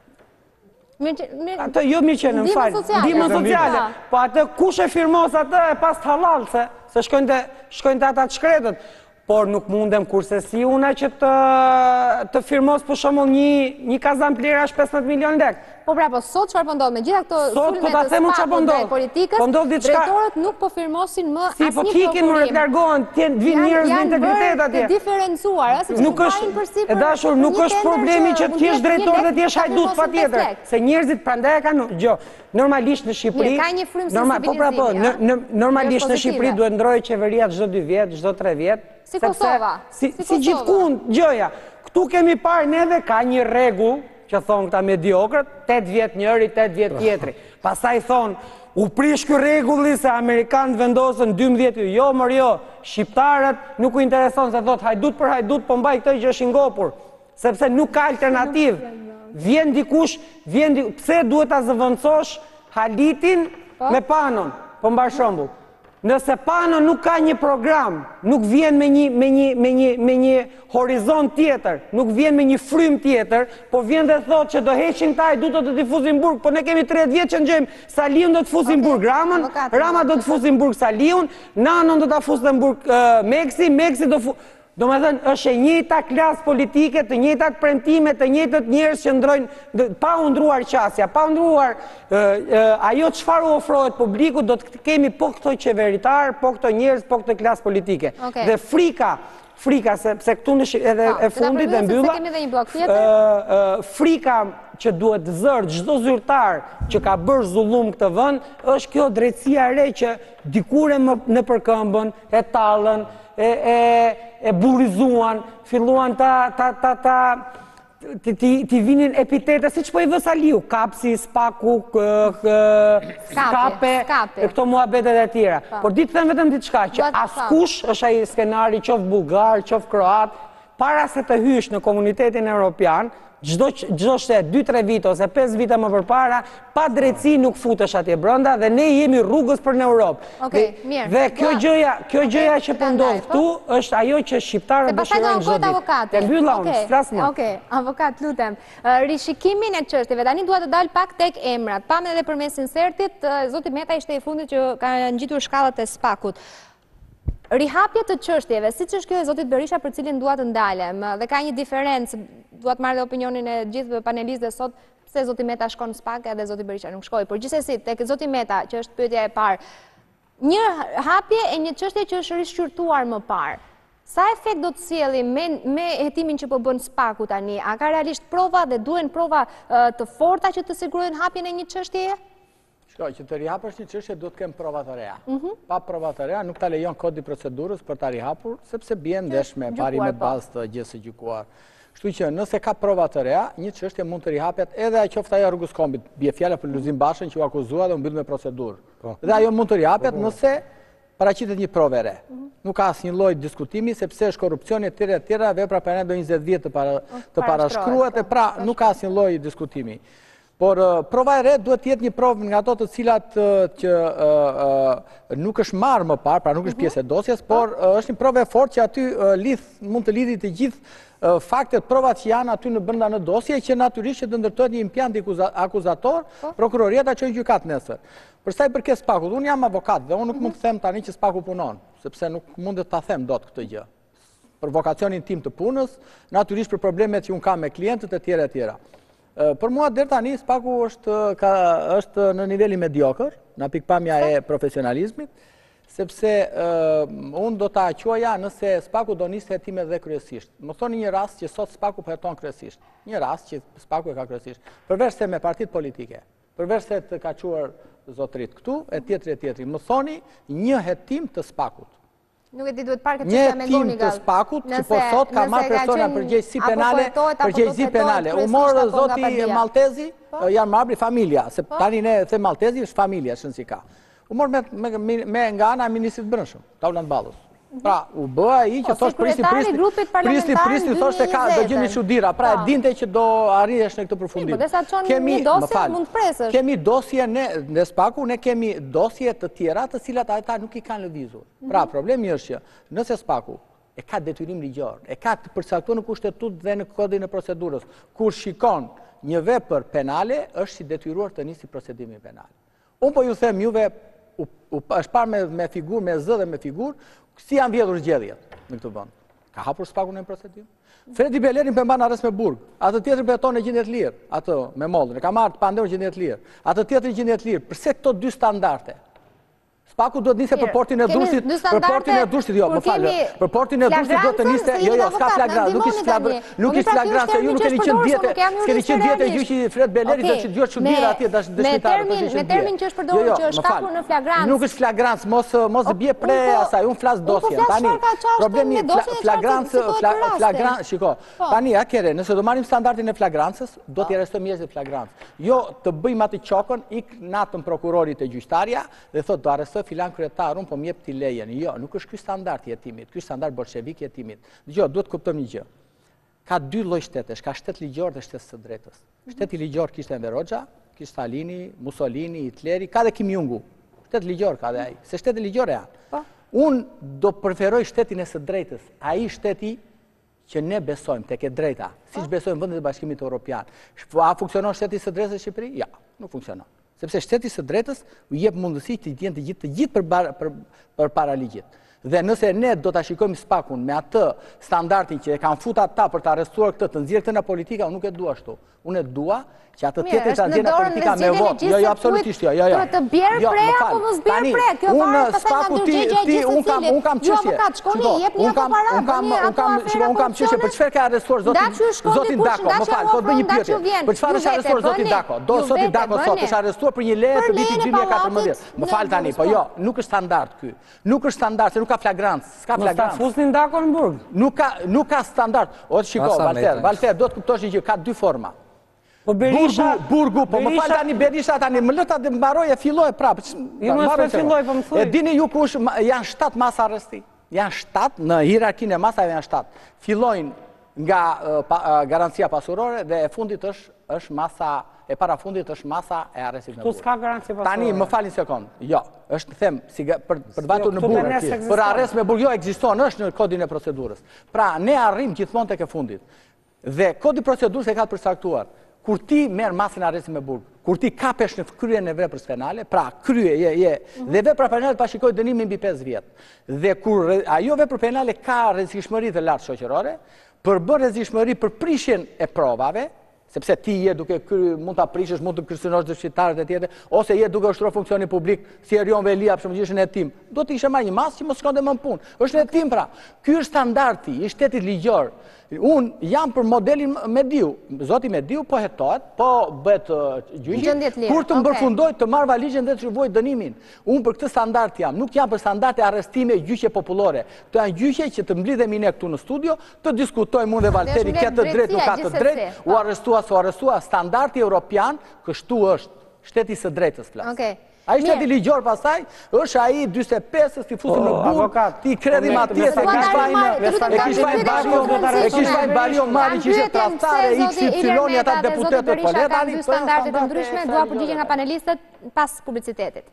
Atë jo mirëqenien, më fal. Ndihmën sociale. Po atë kush e firmos atë e pas halal se se shkojnë te shkojnë te ata të shkretët. Por nuk mundem kurse si una që të, të firmos për shembull një, një kazan plerash pesëmbëdhjetë milion lek. Po pra, po sot çfarë po ndodh me gjitha këto sulme të SPAK-ut dhe politikës, drejtorët nuk po firmosin më asnjë prokurim. Si po tikin më të largohen, të vinë njerëz me integritet atje. Janë të diferencuar, sepse nuk është e dashur, nuk është problemi që ti je drejtor dhe ti je hajdut patjetër, se njerëzit prandaj kanë gjë. Normalisht në Shqipëri, ka një frymë normal, po pra po, normalisht në Shqipëri duhet ndrojë qeveria çdo dy vjet, çdo tre vjet. Si Kosova. Si gjithkund, gjëja. Këtu kemi parë neve ka një rregull që thonë këta mediokrët, tetë vjet njëri, tetë vjet tjetri. Pastaj thonë, u prish ky rregulli se amerikanët vendosën dymbëdhjetë, jo mor jo, shqiptarët nuk u intereson se thotë hajdut për hajdut, po mbaj këtë që është i ngopur, sepse nuk ka alternativë. Vjen dikush, vjen dikush, pse duhet ta zëvendësosh Halitin me Panon, po mbar shembull. Nëse Pano nuk ka një program, nuk vjen me një, me një, me një, me një horizont tjetër, nuk vjen me një frym tjetër, po vjen dhe thotë që do heqin taj, du të të të fuzin burg, po ne kemi tridhjetë vjet që ngjejmë, Saliun do të fuzin burg Ramën, Rama do të fuzin burg Saliun, Nanon do të fuzin burg Meksi, Meksi do fuzin... Do me thënë, është e njëjta klasë politike, të njëjtat premtime, të njëjtat njerëz që ndrojnë, pa u ndruar qasja, pa u ndruar ajo çfarë u ofrohet publiku, do të kemi po këto qeveritar, po këto njerëz, po këtë klasë politike. Dhe frika, frika, sepse këtu edhe e fundit dhe mbylla, frika që duhet zërë çdo zyrtar që ka bërë zullum këtë vend, është kjo drejtësia e re që dikure në përkëmbën, e tallën, e burrizuan, filluan ta ti vinin epitete, si që po i vë Saliu, Kapsi, SPAK-u, Skape, këto muhabetet e tjera. Por ditë them vetëm diçka, që askush është ai skenari, qoftë bulgar, qoftë kroat, para se të hysh në komunitetin evropian, gjdo shtet, dy tre vite ose pesë vite më përpara, pa drejtësi nuk futesh atje brenda dhe ne jemi rrugës për në Europë. Dhe kjo gjëja, kjo gjëja që po ndodh këtu është ajo që shqiptarët dëshirojnë çdo ditë. Te mbylla unë, flas më. Okej, avokat, lutem. Rishikimin e çështjeve, tani dua të dal pak tek emrat. Pam edhe përmes insertit, zoti Meta ishte i fundit që ka ngjitur shkallat e SPAK-ut. Rihapje të çështjeve, siç është kjo e zotit Berisha për cilin dua të ndalem, dhe ka një diferencë, dua të marrë dhe opinionin e gjithë panelistëve sot, pse zoti Meta shkon në SPAK edhe zoti Berisha nuk shkoi. Por gjithsesi, tek zoti Meta, që është pyetja e parë, një hapje e një çështje që është rishqyrtuar më parë. Sa efekt do të sjelli me, me hetimin që po bën SPAK-u tani? A ka realisht prova dhe duhen prova të forta që të sigurojnë hapjen e një çështjeje? Shkoj, që të rihapësh një çështje do të kemë prova të reja. Pa prova të reja nuk ta lejon kodi procedurës për ta rihapur, sepse bien ndesh me parimet bazë të gjës së gjykuar. Kështu që nëse ka prova të reja, një çështje mund të rihapet edhe qoftë ajo rrugës kombit. Bie fjala për Luzim Bashën që u akuzua dhe u mbyll me procedurë. Dhe ajo mund të rihapet nëse paraqitet një provë e re. Nuk ka asnjë lloj diskutimi sepse është korrupsioni etj etj, vepra penale do njëzet vjet të parashkruhet e pra nuk ka asnjë lloj diskutimi. Por prova e re duhet të jetë një provë nga ato të cilat që nuk është marrë më parë, pra nuk është pjesë e dosjes, por është një provë e fortë që aty lidh mund të lidhi të gjithë faktet, provat që janë aty në brenda në dosje, që natyrisht që të ndërtohet një impjant akuzator, prokuroria ta çojë gjykat nesër. Për sa i përket Spakut, unë jam avokat dhe unë nuk mund të them tani që Spaku punon, sepse nuk mundet ta them dot këtë gjë. Për vokacionin tim të punës, natyrisht për problemet që unë kam me klientët e tjera e tjera. Për mua deri tani Spaku është ka është në nivelin mediokër, në pikpamja e profesionalizmit, sepse unë do ta quaja nëse Spaku do nisë hetime dhe kryesisht. Më thoni një rast që sot Spaku po heton kryesisht. Një rast që Spaku e ka kryesisht. Përveç se me partitë politike, përveç se të ka quar zotërit këtu, e tjetri e tjetri. Më thoni një hetim të Spakut. Nuk e di duhet parë këtë një çështje me tim Goni të Spakut, që po sot ka marrë persona përgjegjësi penale, përgjegjësi penale. U morë zoti Maltezi, janë marrë familja, se tani ne them Maltezi është familja, shën si ka. U morë me nga ana e ministrit brendshëm, Taulant Ballës. Pra, u bë ai që thosh pristi pristi, pristi pristi thosh se ka do gjeni çuditëra, pra e dinte që do arrihesh në këtë përfundim. Kemi dosje mund të presësh. Kemi dosje ne në Spaku, ne kemi dosje të tjera të cilat ata nuk i kanë lëvizur. Pra, problemi është që nëse Spaku e ka detyrim ligjor, e ka të përcaktuar në kushtetut dhe në kodin e procedurës, kur shikon një vepër penale, është si detyruar të nisi procedimi penal. Unë po ju them juve, është parë me figurë, me zë dhe me figurë, si janë vjedhur zgjedhjet në këtë vend. Ka hapur Spaku në procedim? Fredi Belerin për mban arrest me burg. Atë tjetër beton në gjendje të lirë, atë me mollën. E ka marrë pa ndër gjendje të lirë. Atë tjetër gjendje të lirë. Përse këto dy standarde? Spaku duhet nisë për portin e Durrësit, për portin e Durrësit, jo, më falë. Për portin e Durrësit duhet të nisë, jo, jo, s'ka flagrant, nuk ishte flagrant, nuk ishte flagrant se ju nuk keni qenë dietë, s'keni qenë dietë gjyqi Fred Beleri do të dëgjoj çuditëra atje dash dëshmitar të Me termin që është përdorur që është kapu në flagrant. Nuk është flagrant, mos mos bie pre asaj, un flas dosjen. Tani problemi flagrant, flagrant, shiko. Tani akere, nëse do marrim standardin e flagrancës, do t'i arrestojmë mjesë flagrancë. Jo të bëjmë atë çokën, ik natën prokurorit e gjyqtarja dhe thotë do arrestoj filan kryetar, unë po më jep ti lejen. Jo, nuk është ky standard i hetimit, ky standard bolshevik i hetimit. Dgjoj, duhet kuptojmë një gjë. Ka dy lloj shtetesh, ka shtet ligjor dhe shtet së drejtës. Shteti ligjor kishte Enver Hoxha, kishte Stalini, Mussolini, Hitleri, ka dhe Kim Jong-u. Shtet ligjor ka dhe ai. Se shteti ligjor janë. Unë do preferoj shtetin e së drejtës, ai shteti që ne besojmë tek e drejta, siç besojmë vendet e Bashkimit Evropian. A funksionon shteti i së drejtës në Shqipëri? Ja, nuk funksionon. Sepse shteti së drejtës u jep mundësi të jenë të gjithë të gjithë për para ligjit. Dhe nëse ne do ta shikojmë Spakun me atë standardin që e kanë futur ata për të arrestuar këtë, të nxjerrë këtë nga politika, unë nuk e dua ashtu. Unë e dua që atë tjetër ta nxjerrë nga politika me votë. Jo, jo, absolutisht jo, jo, jo. Të bjerë pre apo mos bjerë pre? Kjo varet pastaj nga ndërgjegjja e gjithë un kam un kam çështje. Un kam un kam un kam shikoj un kam çështje për çfarë ka arrestuar zotin zotin Dako, më fal, po të bëj një pyetje. Për çfarë është arrestuar zoti Dako? Do zoti Dako sot është arrestuar për një leje të vitit dy mijë e katërmbëdhjetë. Më fal tani, po jo, nuk është standard ky. Nuk është standard, se nuk ka flagrancë, s'ka flagrancë. Mos ta fusnin Dakon në burg. Nuk ka nuk ka standard. O shiko, Valter, Valter, do të kuptosh që ka dy forma. Po Berisha, burgu, po më fal tani Berisha tani më lë ta mbaroj e filloj prapë. Jo më s'po filloj, po më thuaj. E dini ju kush janë shtat masa arresti? Janë shtat në hierarkinë e masave janë shtat. Fillojnë nga garancia pasurore dhe e fundit është është masa e parafundit është masa e arrestit në burg. Tu s'ka garanci pasurore. Tani më falni sekond. Jo, është them si për për të vatur në burg. Për arrest me burg jo ekziston, është në kodin e procedurës. Pra ne arrim gjithmonë tek e fundit. Dhe kodi i procedurës e ka përcaktuar. Kur ti merr masën e arrestit me burg, kur ti kapesh në kryen e veprës penale, pra krye je je dhe vepra penale pa shikoj dënimin mbi pesë vjet. Dhe kur ajo vepër penale ka rrezikshmëri të lartë shoqërore, për bërë rrezikshmëri për prishjen e provave, sepse ti je duke kry, mund ta prishësh, mund të kërcënosh dëshmitarët e tjerë, ose je duke ushtruar funksionin publik, si Erion Velia, për shembull, është në hetim. Do të ishe marrë një masë që mos shkonte më në punë. Është në hetim pra. Ky është standardi i shtetit ligjor. Unë jam për modelin Mediu. Zoti Mediu po hetohet, po bëhet gjyqi, kur të mbërfundoj të marr valizhen dhe të shuvoj dënimin. Unë për këtë standard jam. Nuk jam për standarde arrestime gjyqe popullore. Këto janë gjyqe që të mblidhemi ne këtu në studio, të diskutojmë unë dhe Valteri, ka të drejtë, nuk ka të drejtë, u arrestua, s'u arrestua. Standardi evropian, kështu është. Shteti së drejtës flas. Ai shteti ligjor pastaj, është ai dyzet e pesës ti fusim në punë, ti kredi atje se kish vajnë, e kish vajnë Bario, e kish vajnë Bario Mari që ishte tradhtare X Y ata deputetët po le tani dy standarde të ndryshme, dua përgjigje nga panelistët pas publicitetit.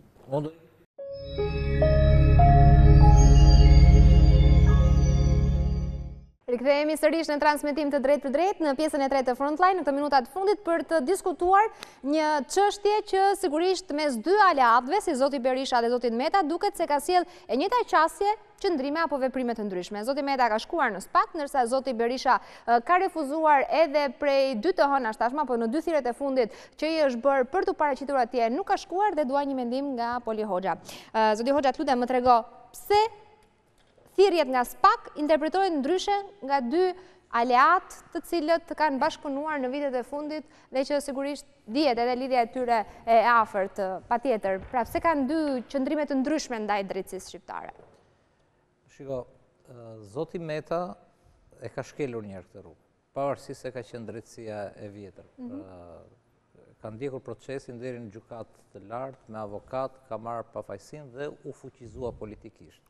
Rikthehemi sërish në transmetim të drejt për drejt në pjesën e tretë të Frontline në këtë minutat fundit për të diskutuar një çështje që sigurisht mes dy aleatëve si zoti Berisha dhe zoti Meta duket se ka sjell e njëjta qasje qëndrime apo veprime të ndryshme. Zoti Meta ka shkuar në SPAK, ndërsa zoti Berisha ka refuzuar edhe prej dy të hënash tashmë apo në dy thirrjet e fundit që i është bërë për të paraqitur atje, nuk ka shkuar dhe dua një mendim nga Poli Hoxha. Zoti Hoxha, lutem më trego pse thirrjet nga SPAK interpretohen ndryshe nga dy aleat të cilët kanë bashkëpunuar në vitet e fundit dhe që sigurisht dihet edhe lidhja e tyre e afërt patjetër. Pra pse kanë dy qëndrime të ndryshme ndaj drejtësisë shqiptare? Shiko, zoti Meta e ka shkelur një herë këtë rrugë, pavarësisht se ka qenë drejtësia e vjetër. Ka ndjekur procesin deri në gjykatë të lartë me avokat, ka marrë pafajësinë dhe u fuqizua politikisht.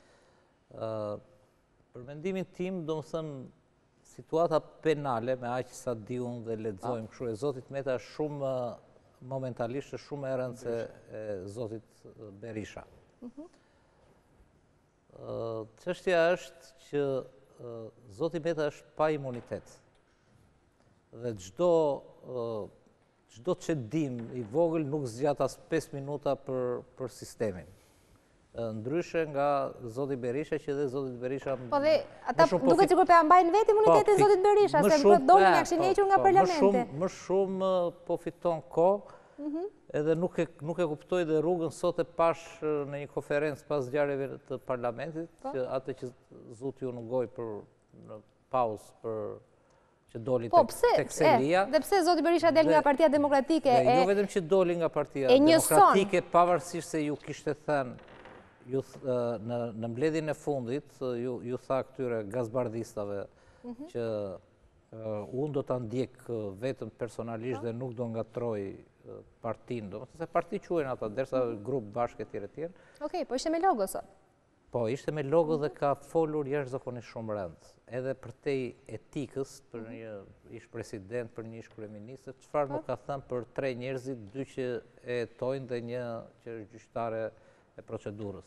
Për mendimin tim, do më thënë, situata penale, me aq sa di unë dhe lexojmë kështu e zotit Meta është shumë momentalisht është shumë e rëndë se e zotit Berisha. Çështja është që zoti Meta është pa imunitet. Dhe çdo çdo çedim i vogël nuk zgjat as pesë minuta për për sistemin. Ndryshe nga zoti Berisha që dhe zoti Berisha... Po dhe ata duket sikur po ja mbajnë vetë imunitetin zotit Berisha, se nuk dolën ja kishin hequr nga parlamenti. Më shumë po fiton kohë, edhe nuk e kuptoj dhe rrugën sot e pash në një konferencë pas ngjarjeve të parlamentit, që atë që zoti ju nugoj për pauzë për që doli tek Selia. Dhe pse zoti Berisha del nga Partia Demokratike? Jo vetëm që doli nga Partia Demokratike, pavarësisht se ju kishte thënë në mbledhjen e fundit, ju tha këtyre gazbardistave që unë do të ndjek vetëm personalisht dhe nuk do ngatroj partinë, do të se parti quajnë ata, derisa grup bashkë e tjerë e tjerë. Okej, po ishte me logo sot? Po, ishte me logo dhe ka folur jashtëzakonisht shumë rënd. Edhe për te etikës, për një ish president, për një ish kryeministër, çfarë nuk ka thënë për tre njerëzit, dy që e tojnë dhe një që është gjyqtare e procedurës.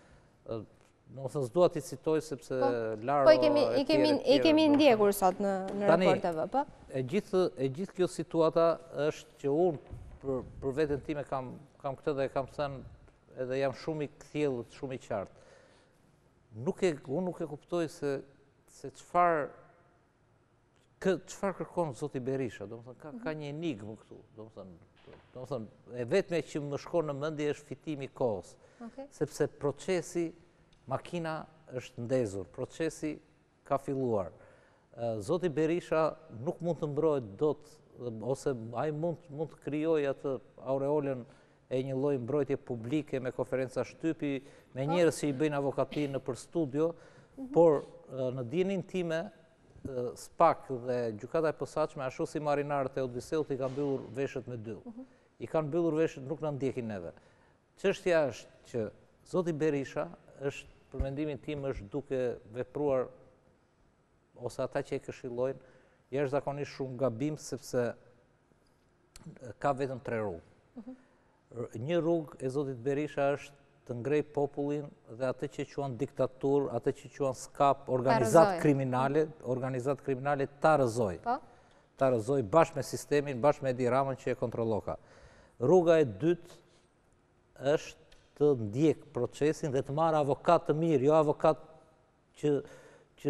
Në thënë s'dua t'i citoj sepse Laro... Po i kemi ndjekur sot në Report T V, po? E gjithë kjo situata është që unë për veten time kam këtë dhe kam thënë edhe jam shumë i kthjellët, shumë i qartë. Unë nuk e kuptoj se çfarë çfarë kërkon zoti Berisha, do më thënë, ka një enigmë këtu, do më thënë, do më thënë, e vetme që më shkon në mendje është fitimi i kohës, sepse procesi, makina është ndezur, procesi ka filluar. Zoti Berisha nuk mund të mbrohet dot, ose ai mund të krijojë atë aureolën e një lloj mbrojtje publike me konferenca shtypi, me njerëz që i bëjnë avokatinë nëpër studio, por në dijenin time SPAK dhe gjykata e posaçme ashtu si marinarët e Odiseut i kanë mbyllur veshët me dyll. I kanë mbyllur veshët, nuk na ndjekin neve. Çështja është që zoti Berisha është, për mendimin tim, është duke vepruar, ose ata që e këshillojnë, jashtëzakonisht shumë gabim, sepse ka vetëm tre rrugë. Një rrugë e zotit Berisha është të ngrej popullin dhe atë që quan diktatur, atë që quan skap, organizat kriminale, organizat kriminale ta rëzoj. Ta rëzoj bashkë me sistemin, bashkë me Edi Ramën që e kontrolloka. Rruga e dytë është të ndjek procesin dhe të marrë avokat të mirë, jo avokat që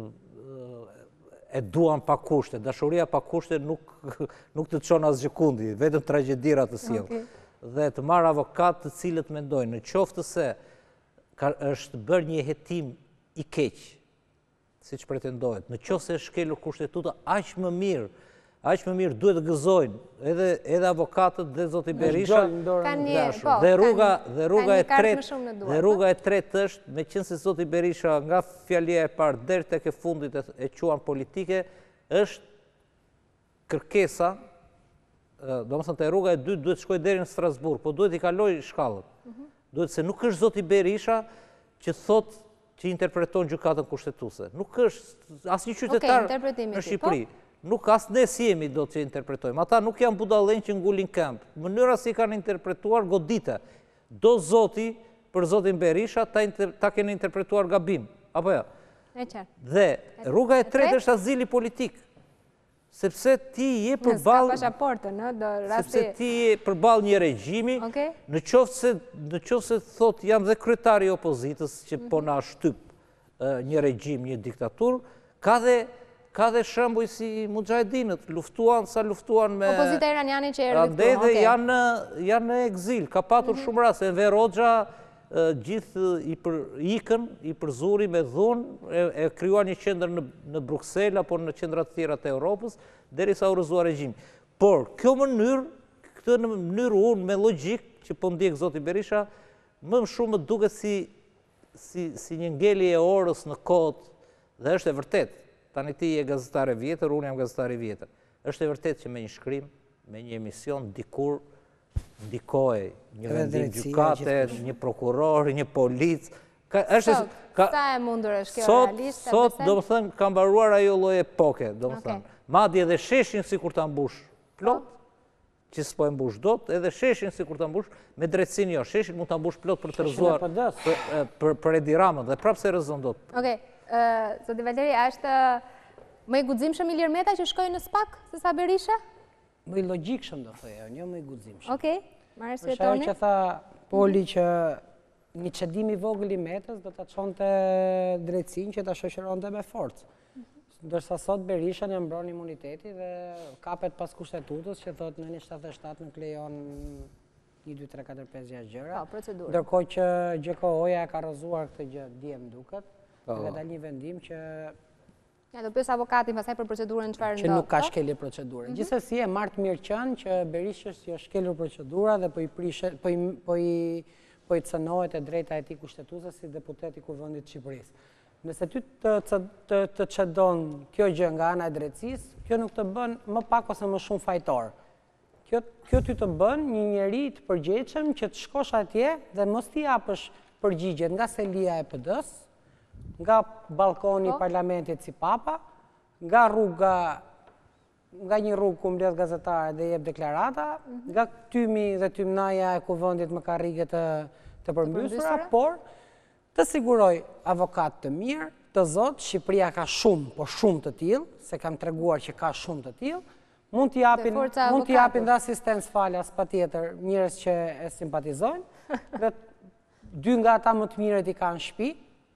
e duan pa kushte. Dashuria pa kushte nuk të çon asgjë kundi, vetëm tragjedira të sjell. Dhe të marrë avokat të cilët mendojnë, në qoftë se është bërë një hetim i keq, siç pretendohet, në qoftë se është shkelur kushtetuta, aq më mirë, aq më mirë duhet të gëzojnë edhe avokatët dhe zoti Berisha. Dhe rruga e tretë, dhe rruga e tretë është, meqense zoti Berisha nga fjalia e parë deri tek e fundit e quan politike, është kërkesa do më thënë të rruga e dytë duhet shkoj deri në Strasburg, po duhet i kaloj shkallën. Duhet se nuk është zoti Berisha që thot që interpreton gjykatën kushtetuese. Nuk është asnjë qytetar në Shqipëri. Nuk as ne si jemi do të interpretojmë. Ata nuk janë budallën që ngulin këmbë. Mënyra si kanë interpretuar godite. Do zoti për zotin Berisha ta kene interpretuar gabim. Apo jo? Dhe rruga e tretë është azili politik. Sepse ti je përballë sepse ti je përballë një regjimi, në qoftë se thot jam dhe kryetari i opozitës që po na shtyp një regjim, një diktaturë, ka dhe ka dhe shembuj si mujahedinët, luftuan sa luftuan me opozita iraniane që erdhi këtu. Dhe janë janë në ekzil, ka patur shumë raste. Enver Hoxha gjithë i për ikën, i përzuri me dhunë, e krijuan një qendër në Bruksel apo në qendra të tjera të Europës, derisa u rrëzua regjimi. Por kjo mënyrë, këtë në mënyrë unë me logjik që po ndjek zoti Berisha, më shumë më duket si si si një ngelje e orës në kohët, dhe është e vërtetë. Tani ti je gazetare vjetër, unë jam gazetari vjetër. Është e vërtetë që me një shkrim, me një emision dikur ndikoj një vendim gjykate, një prokuror, një polic. Sa e mundur është kjo realisht? Sot, do më thënë, kam baruar ajo lloj epoke, do më thënë. Madje edhe sheshin si kur ta mbush plot, që s'po e mbush dot, edhe sheshin si kur ta mbush, me drejtësinë jo, sheshin mund ta mbush plot për të rrëzuar për Edi Ramën, dhe prapë se rrëzon dot. Okej, zoti Valeri, është më i guximshëm Ilir Meta që shkojë në SPAK se sa Berisha? Më i logjikshëm do thoya, jo më i guximshëm. Okej, marrë se toni. Është ajo që tha Poli që një çedim i vogël i Metës do ta çonte drejtsinë që ta shoqëronte me forcë. Ndërsa sot Berisha një mbron imuniteti dhe kapet pas kushtetutës që thotë në një shtatëdhjetë e shtatë nuk lejon një, dy, tre, katër, pesë, gjashtë gjëra. Po, procedurë. Ndërkohë që G K O-ja e ka rrëzuar këtë gjë dje më duket, dhe dal një vendim që ja, do pyes avokatin pastaj për procedurën çfarë ndodh. Që nuk ka shkelje procedure. Gjithsesi e marr të mirë qenë që Berishës jo shkelur procedura dhe po i prishet, po i po i po i cënohet e drejta e tij kushtetuese si deputet i Kuvendit të Shqipërisë. Nëse ty të të çedon kjo gjë nga ana e drejtësisë, kjo nuk të bën më pak ose më shumë fajtor. Kjo kjo ty të bën një njerëz të përgjegjshëm që të shkosh atje dhe mos t'i japësh përgjigjet nga selia e P D-s, nga balkoni i parlamentit si papa, nga rruga nga një rrugë ku mbledh gazetare dhe jep deklarata, nga tymi dhe tymnaja e Kuvendit me karrige të të përmbysura, por të siguroj avokat të mirë, të zotë, Shqipëria ka shumë, po shumë të tillë, se kam treguar që ka shumë të tillë, mund t'i japin mund t'i japin dhe asistencë falas patjetër njerëz që e simpatizojnë, dhe dy nga ata më të mirët i kanë shtëpi,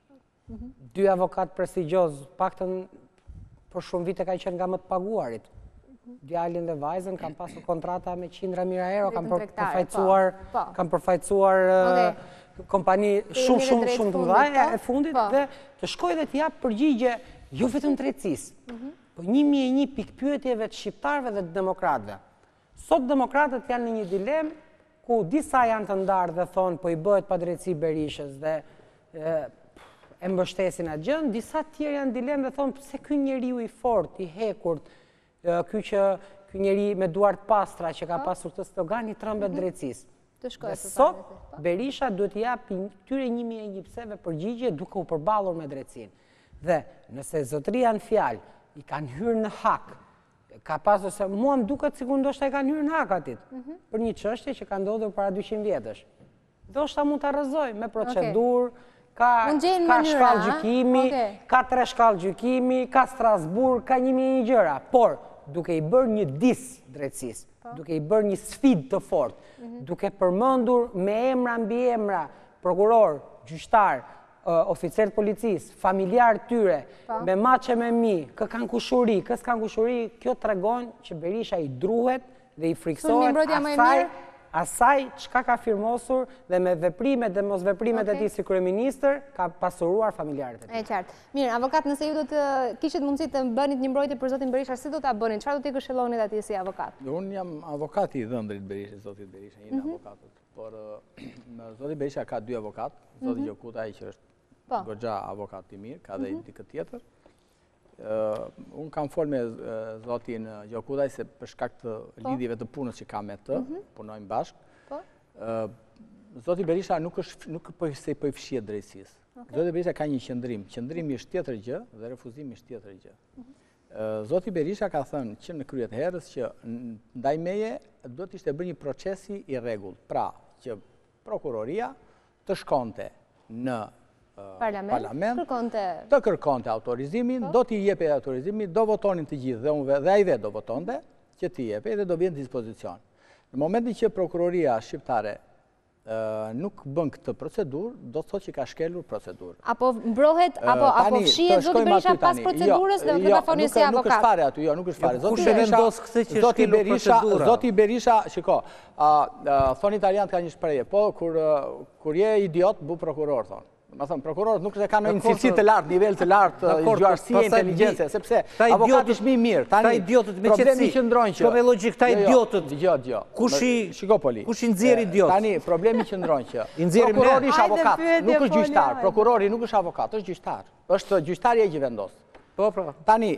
dy avokat prestigjioz, paktën për shumë vite kanë qenë nga më të paguarit. Djalin dhe vajzën kanë pasur kontrata me qindra mijëra euro, kanë përfaqësuar, kanë përfaqësuar kompani shumë shumë shumë të mëdha e fundit dhe të shkojë dhe të jap përgjigje jo vetëm drejtësisë, po një mijë e një pikë pyetjeve të shqiptarëve dhe të demokratëve. Sot demokratët janë në një dilemë ku disa janë të ndarë dhe thonë po i bëhet padrejtësi Berishës dhe e mbështesin atë gjën, disa tjerë janë dilemë dhe thonë pse ky njeriu i fortë, i hekurt, ky që ky njeri me duart pastra që ka pasur këtë slogan i trembet drejtësisë. Dhe sot Berisha duhet t'i japë këtyre një mijë e një pseve përgjigje duke u përballur me drejtësinë. Dhe nëse zotëria në fjalë i kanë hyrë në hak, ka pasur se mua më duket sikur ndoshta i kanë hyrë në hak atit për një çështje që ka ndodhur para dyqind vjetësh. Ndoshta mund ta rrëzoj me procedurë, ka ka shkallë gjykimi, ka tre shkallë gjykimi, ka Strasburg, ka një mijë e një gjëra, por duke i bërë një dis drejtësisë, duke i bërë një sfidë të fortë, duke përmendur me emra mbi emra, prokuror, gjyqtar, oficer të policisë, familjar tyre, me maçe me mi, kë kanë kushuri, kë s'kan kushuri, kjo tregon që Berisha i druhet dhe i friksohet asaj asaj çka ka firmosur dhe me veprimet dhe mos veprimet e tij si kryeministër ka pasuruar familjarët e tij. E qartë. Mirë, avokat, nëse ju do të kishit mundësi të bënit një mbrojtje për zotin Berisha, si do ta bënit? Çfarë do t'i këshillonit atij si avokat? Unë jam avokati i dhëndrit Berishës, zotit Berisha, një avokatët. Por zoti Berisha ka dy avokat, zoti Gjokuta ai që është goxha avokat i mirë, ka dhe dikë tjetër. unë kam folë me zotin Gjokudaj se për shkak të lidhjeve të punës që kam me të, punojmë bashkë. Zoti Berisha nuk se po i fshihet drejtësisë. Zoti Berisha ka një qëndrim. Qëndrimi është tjetër gjë dhe refuzimi është tjetër gjë. Zoti Berisha ka thënë që në kryet herës që ndaj meje do të ishte bërë një procesi i rregullt. Pra, që prokuroria të shkonte në parlament, të kërkonte autorizimin, do t'i jepe autorizimin, do votonin të gjithë dhe ai vetë do votonte që t'i jepe dhe do vjen në dispozicion. Në momentin që prokuroria shqiptare nuk bën këtë procedurë, do të thotë që ka shkelur procedurë. Apo mbrohet, apo fshihet Zoti Berisha pas procedurës dhe këtë foni si avokat? Nuk është fare aty, jo, nuk është fare. Kush e vendos këtë që shkelur procedura? Zoti Berisha, shiko, thonë italianët ka një shprehje, po kur je idiot, bu prokuror, thonë. Ma thëmë, prokurorët nuk ka në cilësi të lartë, nivel të lartë, gjuarësie, inteligencë, sepse avokat ishë mi mirë. Ta idiotët me qëtësi, shko me logik, ta idiotët, kush i nëzirë idiot? Tani, problemi që ndronë që prokurori ishë avokat, nuk është gjyqtar, prokurori nuk është avokat, është gjyqtar, është gjyqtarja i që vendosë. Tani,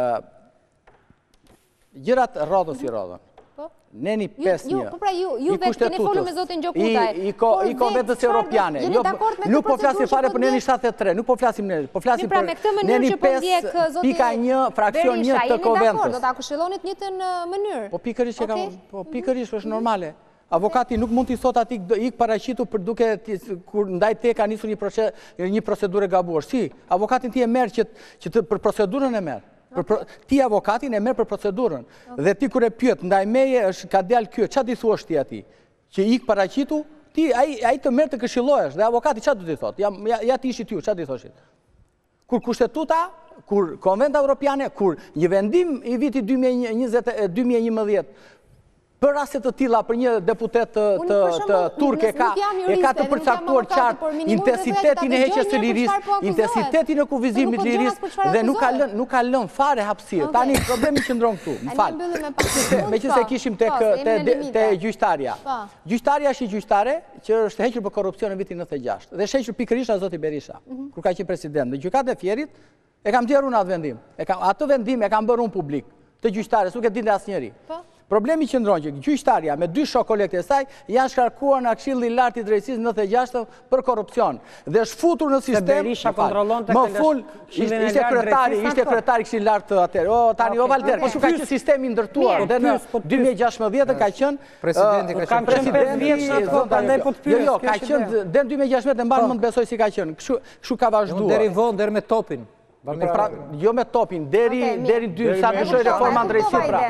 gjërat rodhën si rodhën. Neni pesë një, po pra ju vetë keni folur me zotin Gjokutaj, i konventës europiane, nuk po flasim fare për neni shtatëdhjetë e tre, nuk po flasim neni, po flasim për neni pesë pika një, fraksion një të konventës. Do ta këshillonit një të në mënyrë. Po pikërisht që kam, po pikërisht është normale. Avokati nuk mund t'i thot ati ik paraqitu për duke kur ndaj te ka nisur një procedurë gabuar. Si, avokatin ti e merë që për procedurën e merë. Ti avokatin e merë për procedurën. Dhe ti kër e pyet, ndaj meje është ka djallë kjo, qa ti thuash ti ati? Që ik paraqitu, ti a i të merë të këshillohesh, dhe avokati qa du ti thot? Ja ti ishit ju, qa ti thoshit? Kur kushtetuta, kur konventa europiane, kur një vendim i viti dy mijë e njëmbëdhjetë, për raset të tilla për një deputet të turk e ka të përcaktuar qartë intensitetin e heqjes së lirisë, intensitetin e kufizimit lirisë dhe nuk ka lënë fare hapësirë. Tani problemi qëndron këtu, më falë. Me që se kishim te gjyqtarja. Gjyqtarja është i gjyqtare që është hequr për korupcion në vitin nëntëdhjetë e gjashtë. Dhe shequr pikërisht nga zoti Berisha, kur ka qenë president. Në gjykatë e Fierit e kam djerur në atë vendim. Atë vendim e kam bërë unë publik të gjyqtarës, nuk e dinte asnjëri. Problemi që ndronë që gjyqtarja me dy shok kolekte e saj janë shkarkuar në Këshilli i Lartë i Drejtësisë nëntëdhjetë e gjashtë për korupcion. Dhe është futur në sistem, më ful, ishte kretari, ishte kretari Këshilli i Lartë të atërë. O, tani, o Valder, po që ka që sistemi ndërtuar, dhe në dy mijë e gjashtëdhjetë ka qënë, presidenti ka qënë, presidenti, jo, jo, ka qënë, dhe në dy mijë e gjashtëdhjetë e mbarë mund besoj si ka qënë, këshu ka vazhduar. Deri vonë, deri me topin. Jo me topin, deri dy, sa të shoj reforma në drejtësi pra.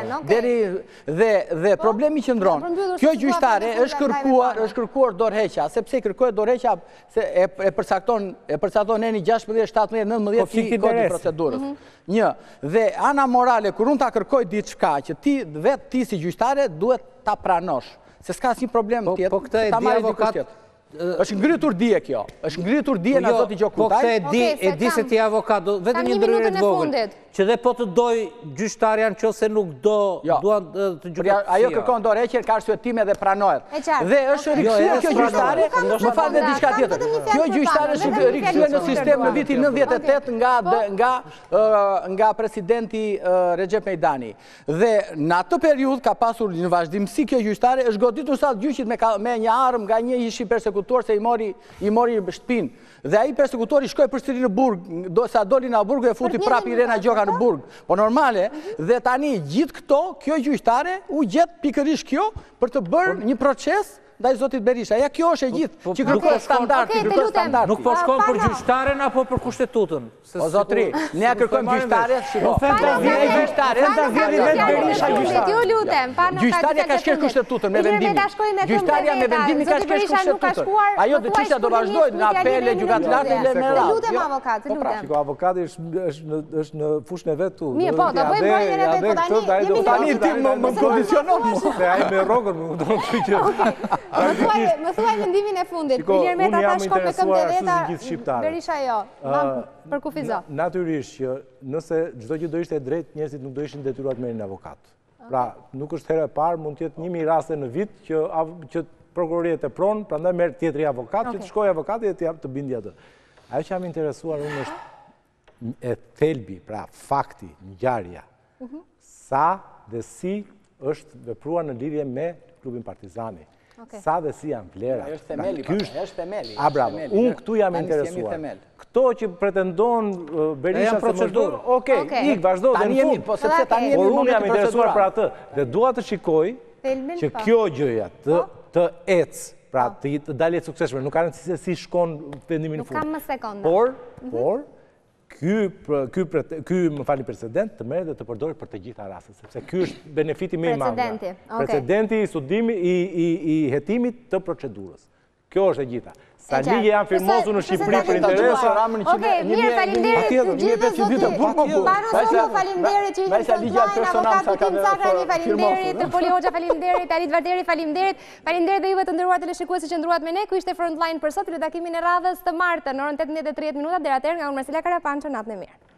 Dhe problemi që ndronë, kjo gjyqtare është kërkuar, është kërkuar dorëheqja, sepse kërkuar dorëheqja e përcakton neni gjashtëdhjetë, shtatëdhjetë, nëntëdhjetë i kodit procedurës. Një, dhe ana morale, kur unë ta kërkoj diçka që ti, vetë ti si gjyqtare, duhet ta pranosh. Se s'ka si problem tjetë. Po këta e di avokat, është ngritur dije kjo, është ngritur dije nga zoti Gjokutaj. Po këtë e di se ti avokat, vetëm një ndërhyrje të vogël, që dhe po të doj gjyqtarja në qoftë se nuk do duan të gjykatësia. Ajo kërkon dorëheqje, ka arsye time dhe pranohet. Dhe është rikthyer kjo gjyqtare, më fal dhe diçka tjetër. Kjo gjyqtare është rikthyer në sistem në vitin nëntëdhjetë e tetë nga nga presidenti Recep Mejdani. Dhe në atë periudhë ka pasur një vazhdimsi kjo gjyqtare, është goditur sa gjyqit me një armë nga një ishi persekutor se i mori shtëpinë. Dhe ai persekutori shkoi përsëri në burg, sa doli nga burgu e futi prapë Irena Gjoka në burg. Po normale, dhe tani gjithë këto, kjo gjyqtare u gjet pikërisht kjo për të bërë një proces ndaj zotit Berisha. Ja kjo është e gjithë, që kërkoj standard, kërkoj standard. Nuk po shkon për gjyqtaren apo për kushtetutën? O zotri, ne ja kërkojmë gjyqtare, shiko. Ofenta vjen gjyqtare, ofenta vjen vetë Berisha gjyqtare. Ju lutem, pa në gjyqtarja ka shkel kushtetutën me vendimin. Gjyqtarja me vendimin ka shkel kushtetutën. Ajo do çështja do vazhdojë në apele gjykatë lartë dhe në radhë. Lutem avokat, lutem. Shiko, avokati është në fushën e vet tu. Mirë, po, do bëjmë brojën e vet, po tani tani ti më kondicionon mua. Se ai me rrogën më do të thotë. Më thuaj mendimin e fundit. Ilir Meta ta shkon me këmbë veta, Berisha jo. Për kufizo. Natyrisht që nëse çdo gjë do ishte e drejtë, njerëzit nuk do ishin detyruar të merrin avokat. Pra, nuk është herë e parë, mund të jetë një mijë raste në vit që që prokuroria e pron, prandaj merr tjetri avokat, që të shkojë avokati dhe të jap të bindë atë. Ajo që jam interesuar unë është e thelbi, pra fakti, ngjarja, sa dhe si është vepruar në lidhje me klubin Partizani. Sa dhe si janë vlera. Është themeli, është themeli. A, bravo. Unë këtu jam interesuar. Këto që pretendon Berisha se më shdo, okej, ik, vazhdo dhe në fund. Por unë jam interesuar për atë. Dhe dua të shikoj që kjo gjëja të ecë, pra të dalje të sukseshme, nuk ka rëndësi se si shkon vendimin në fund. Nuk kam më sekonda. Por, por, ky, më fali president, të merë dhe të përdori për të gjitha rastet, sepse ky është benefiti me i manga. Precedenti i studimi, i hetimit të procedurës. Kjo është e gjitha. Sa ligje janë firmosu në Shqipëri për interesa... Oke, mirë, falimderit gjithë zoti. Barosono, falimderit që ishtë frontline, avokatu Tim Sakra, një falimderit, Poli Hoxha, falimderit, Arit Varderi, falimderit, falimderit dhe juve të ndërruar teleshikuesi që ndëruat me ne, ku ishte frontline për sot, të takimin e radhës të martë, në orën tetëmbëdhjetë e tridhjetë minuta, deri atëherë nga unë Marcela Karapanço, natën e mirë.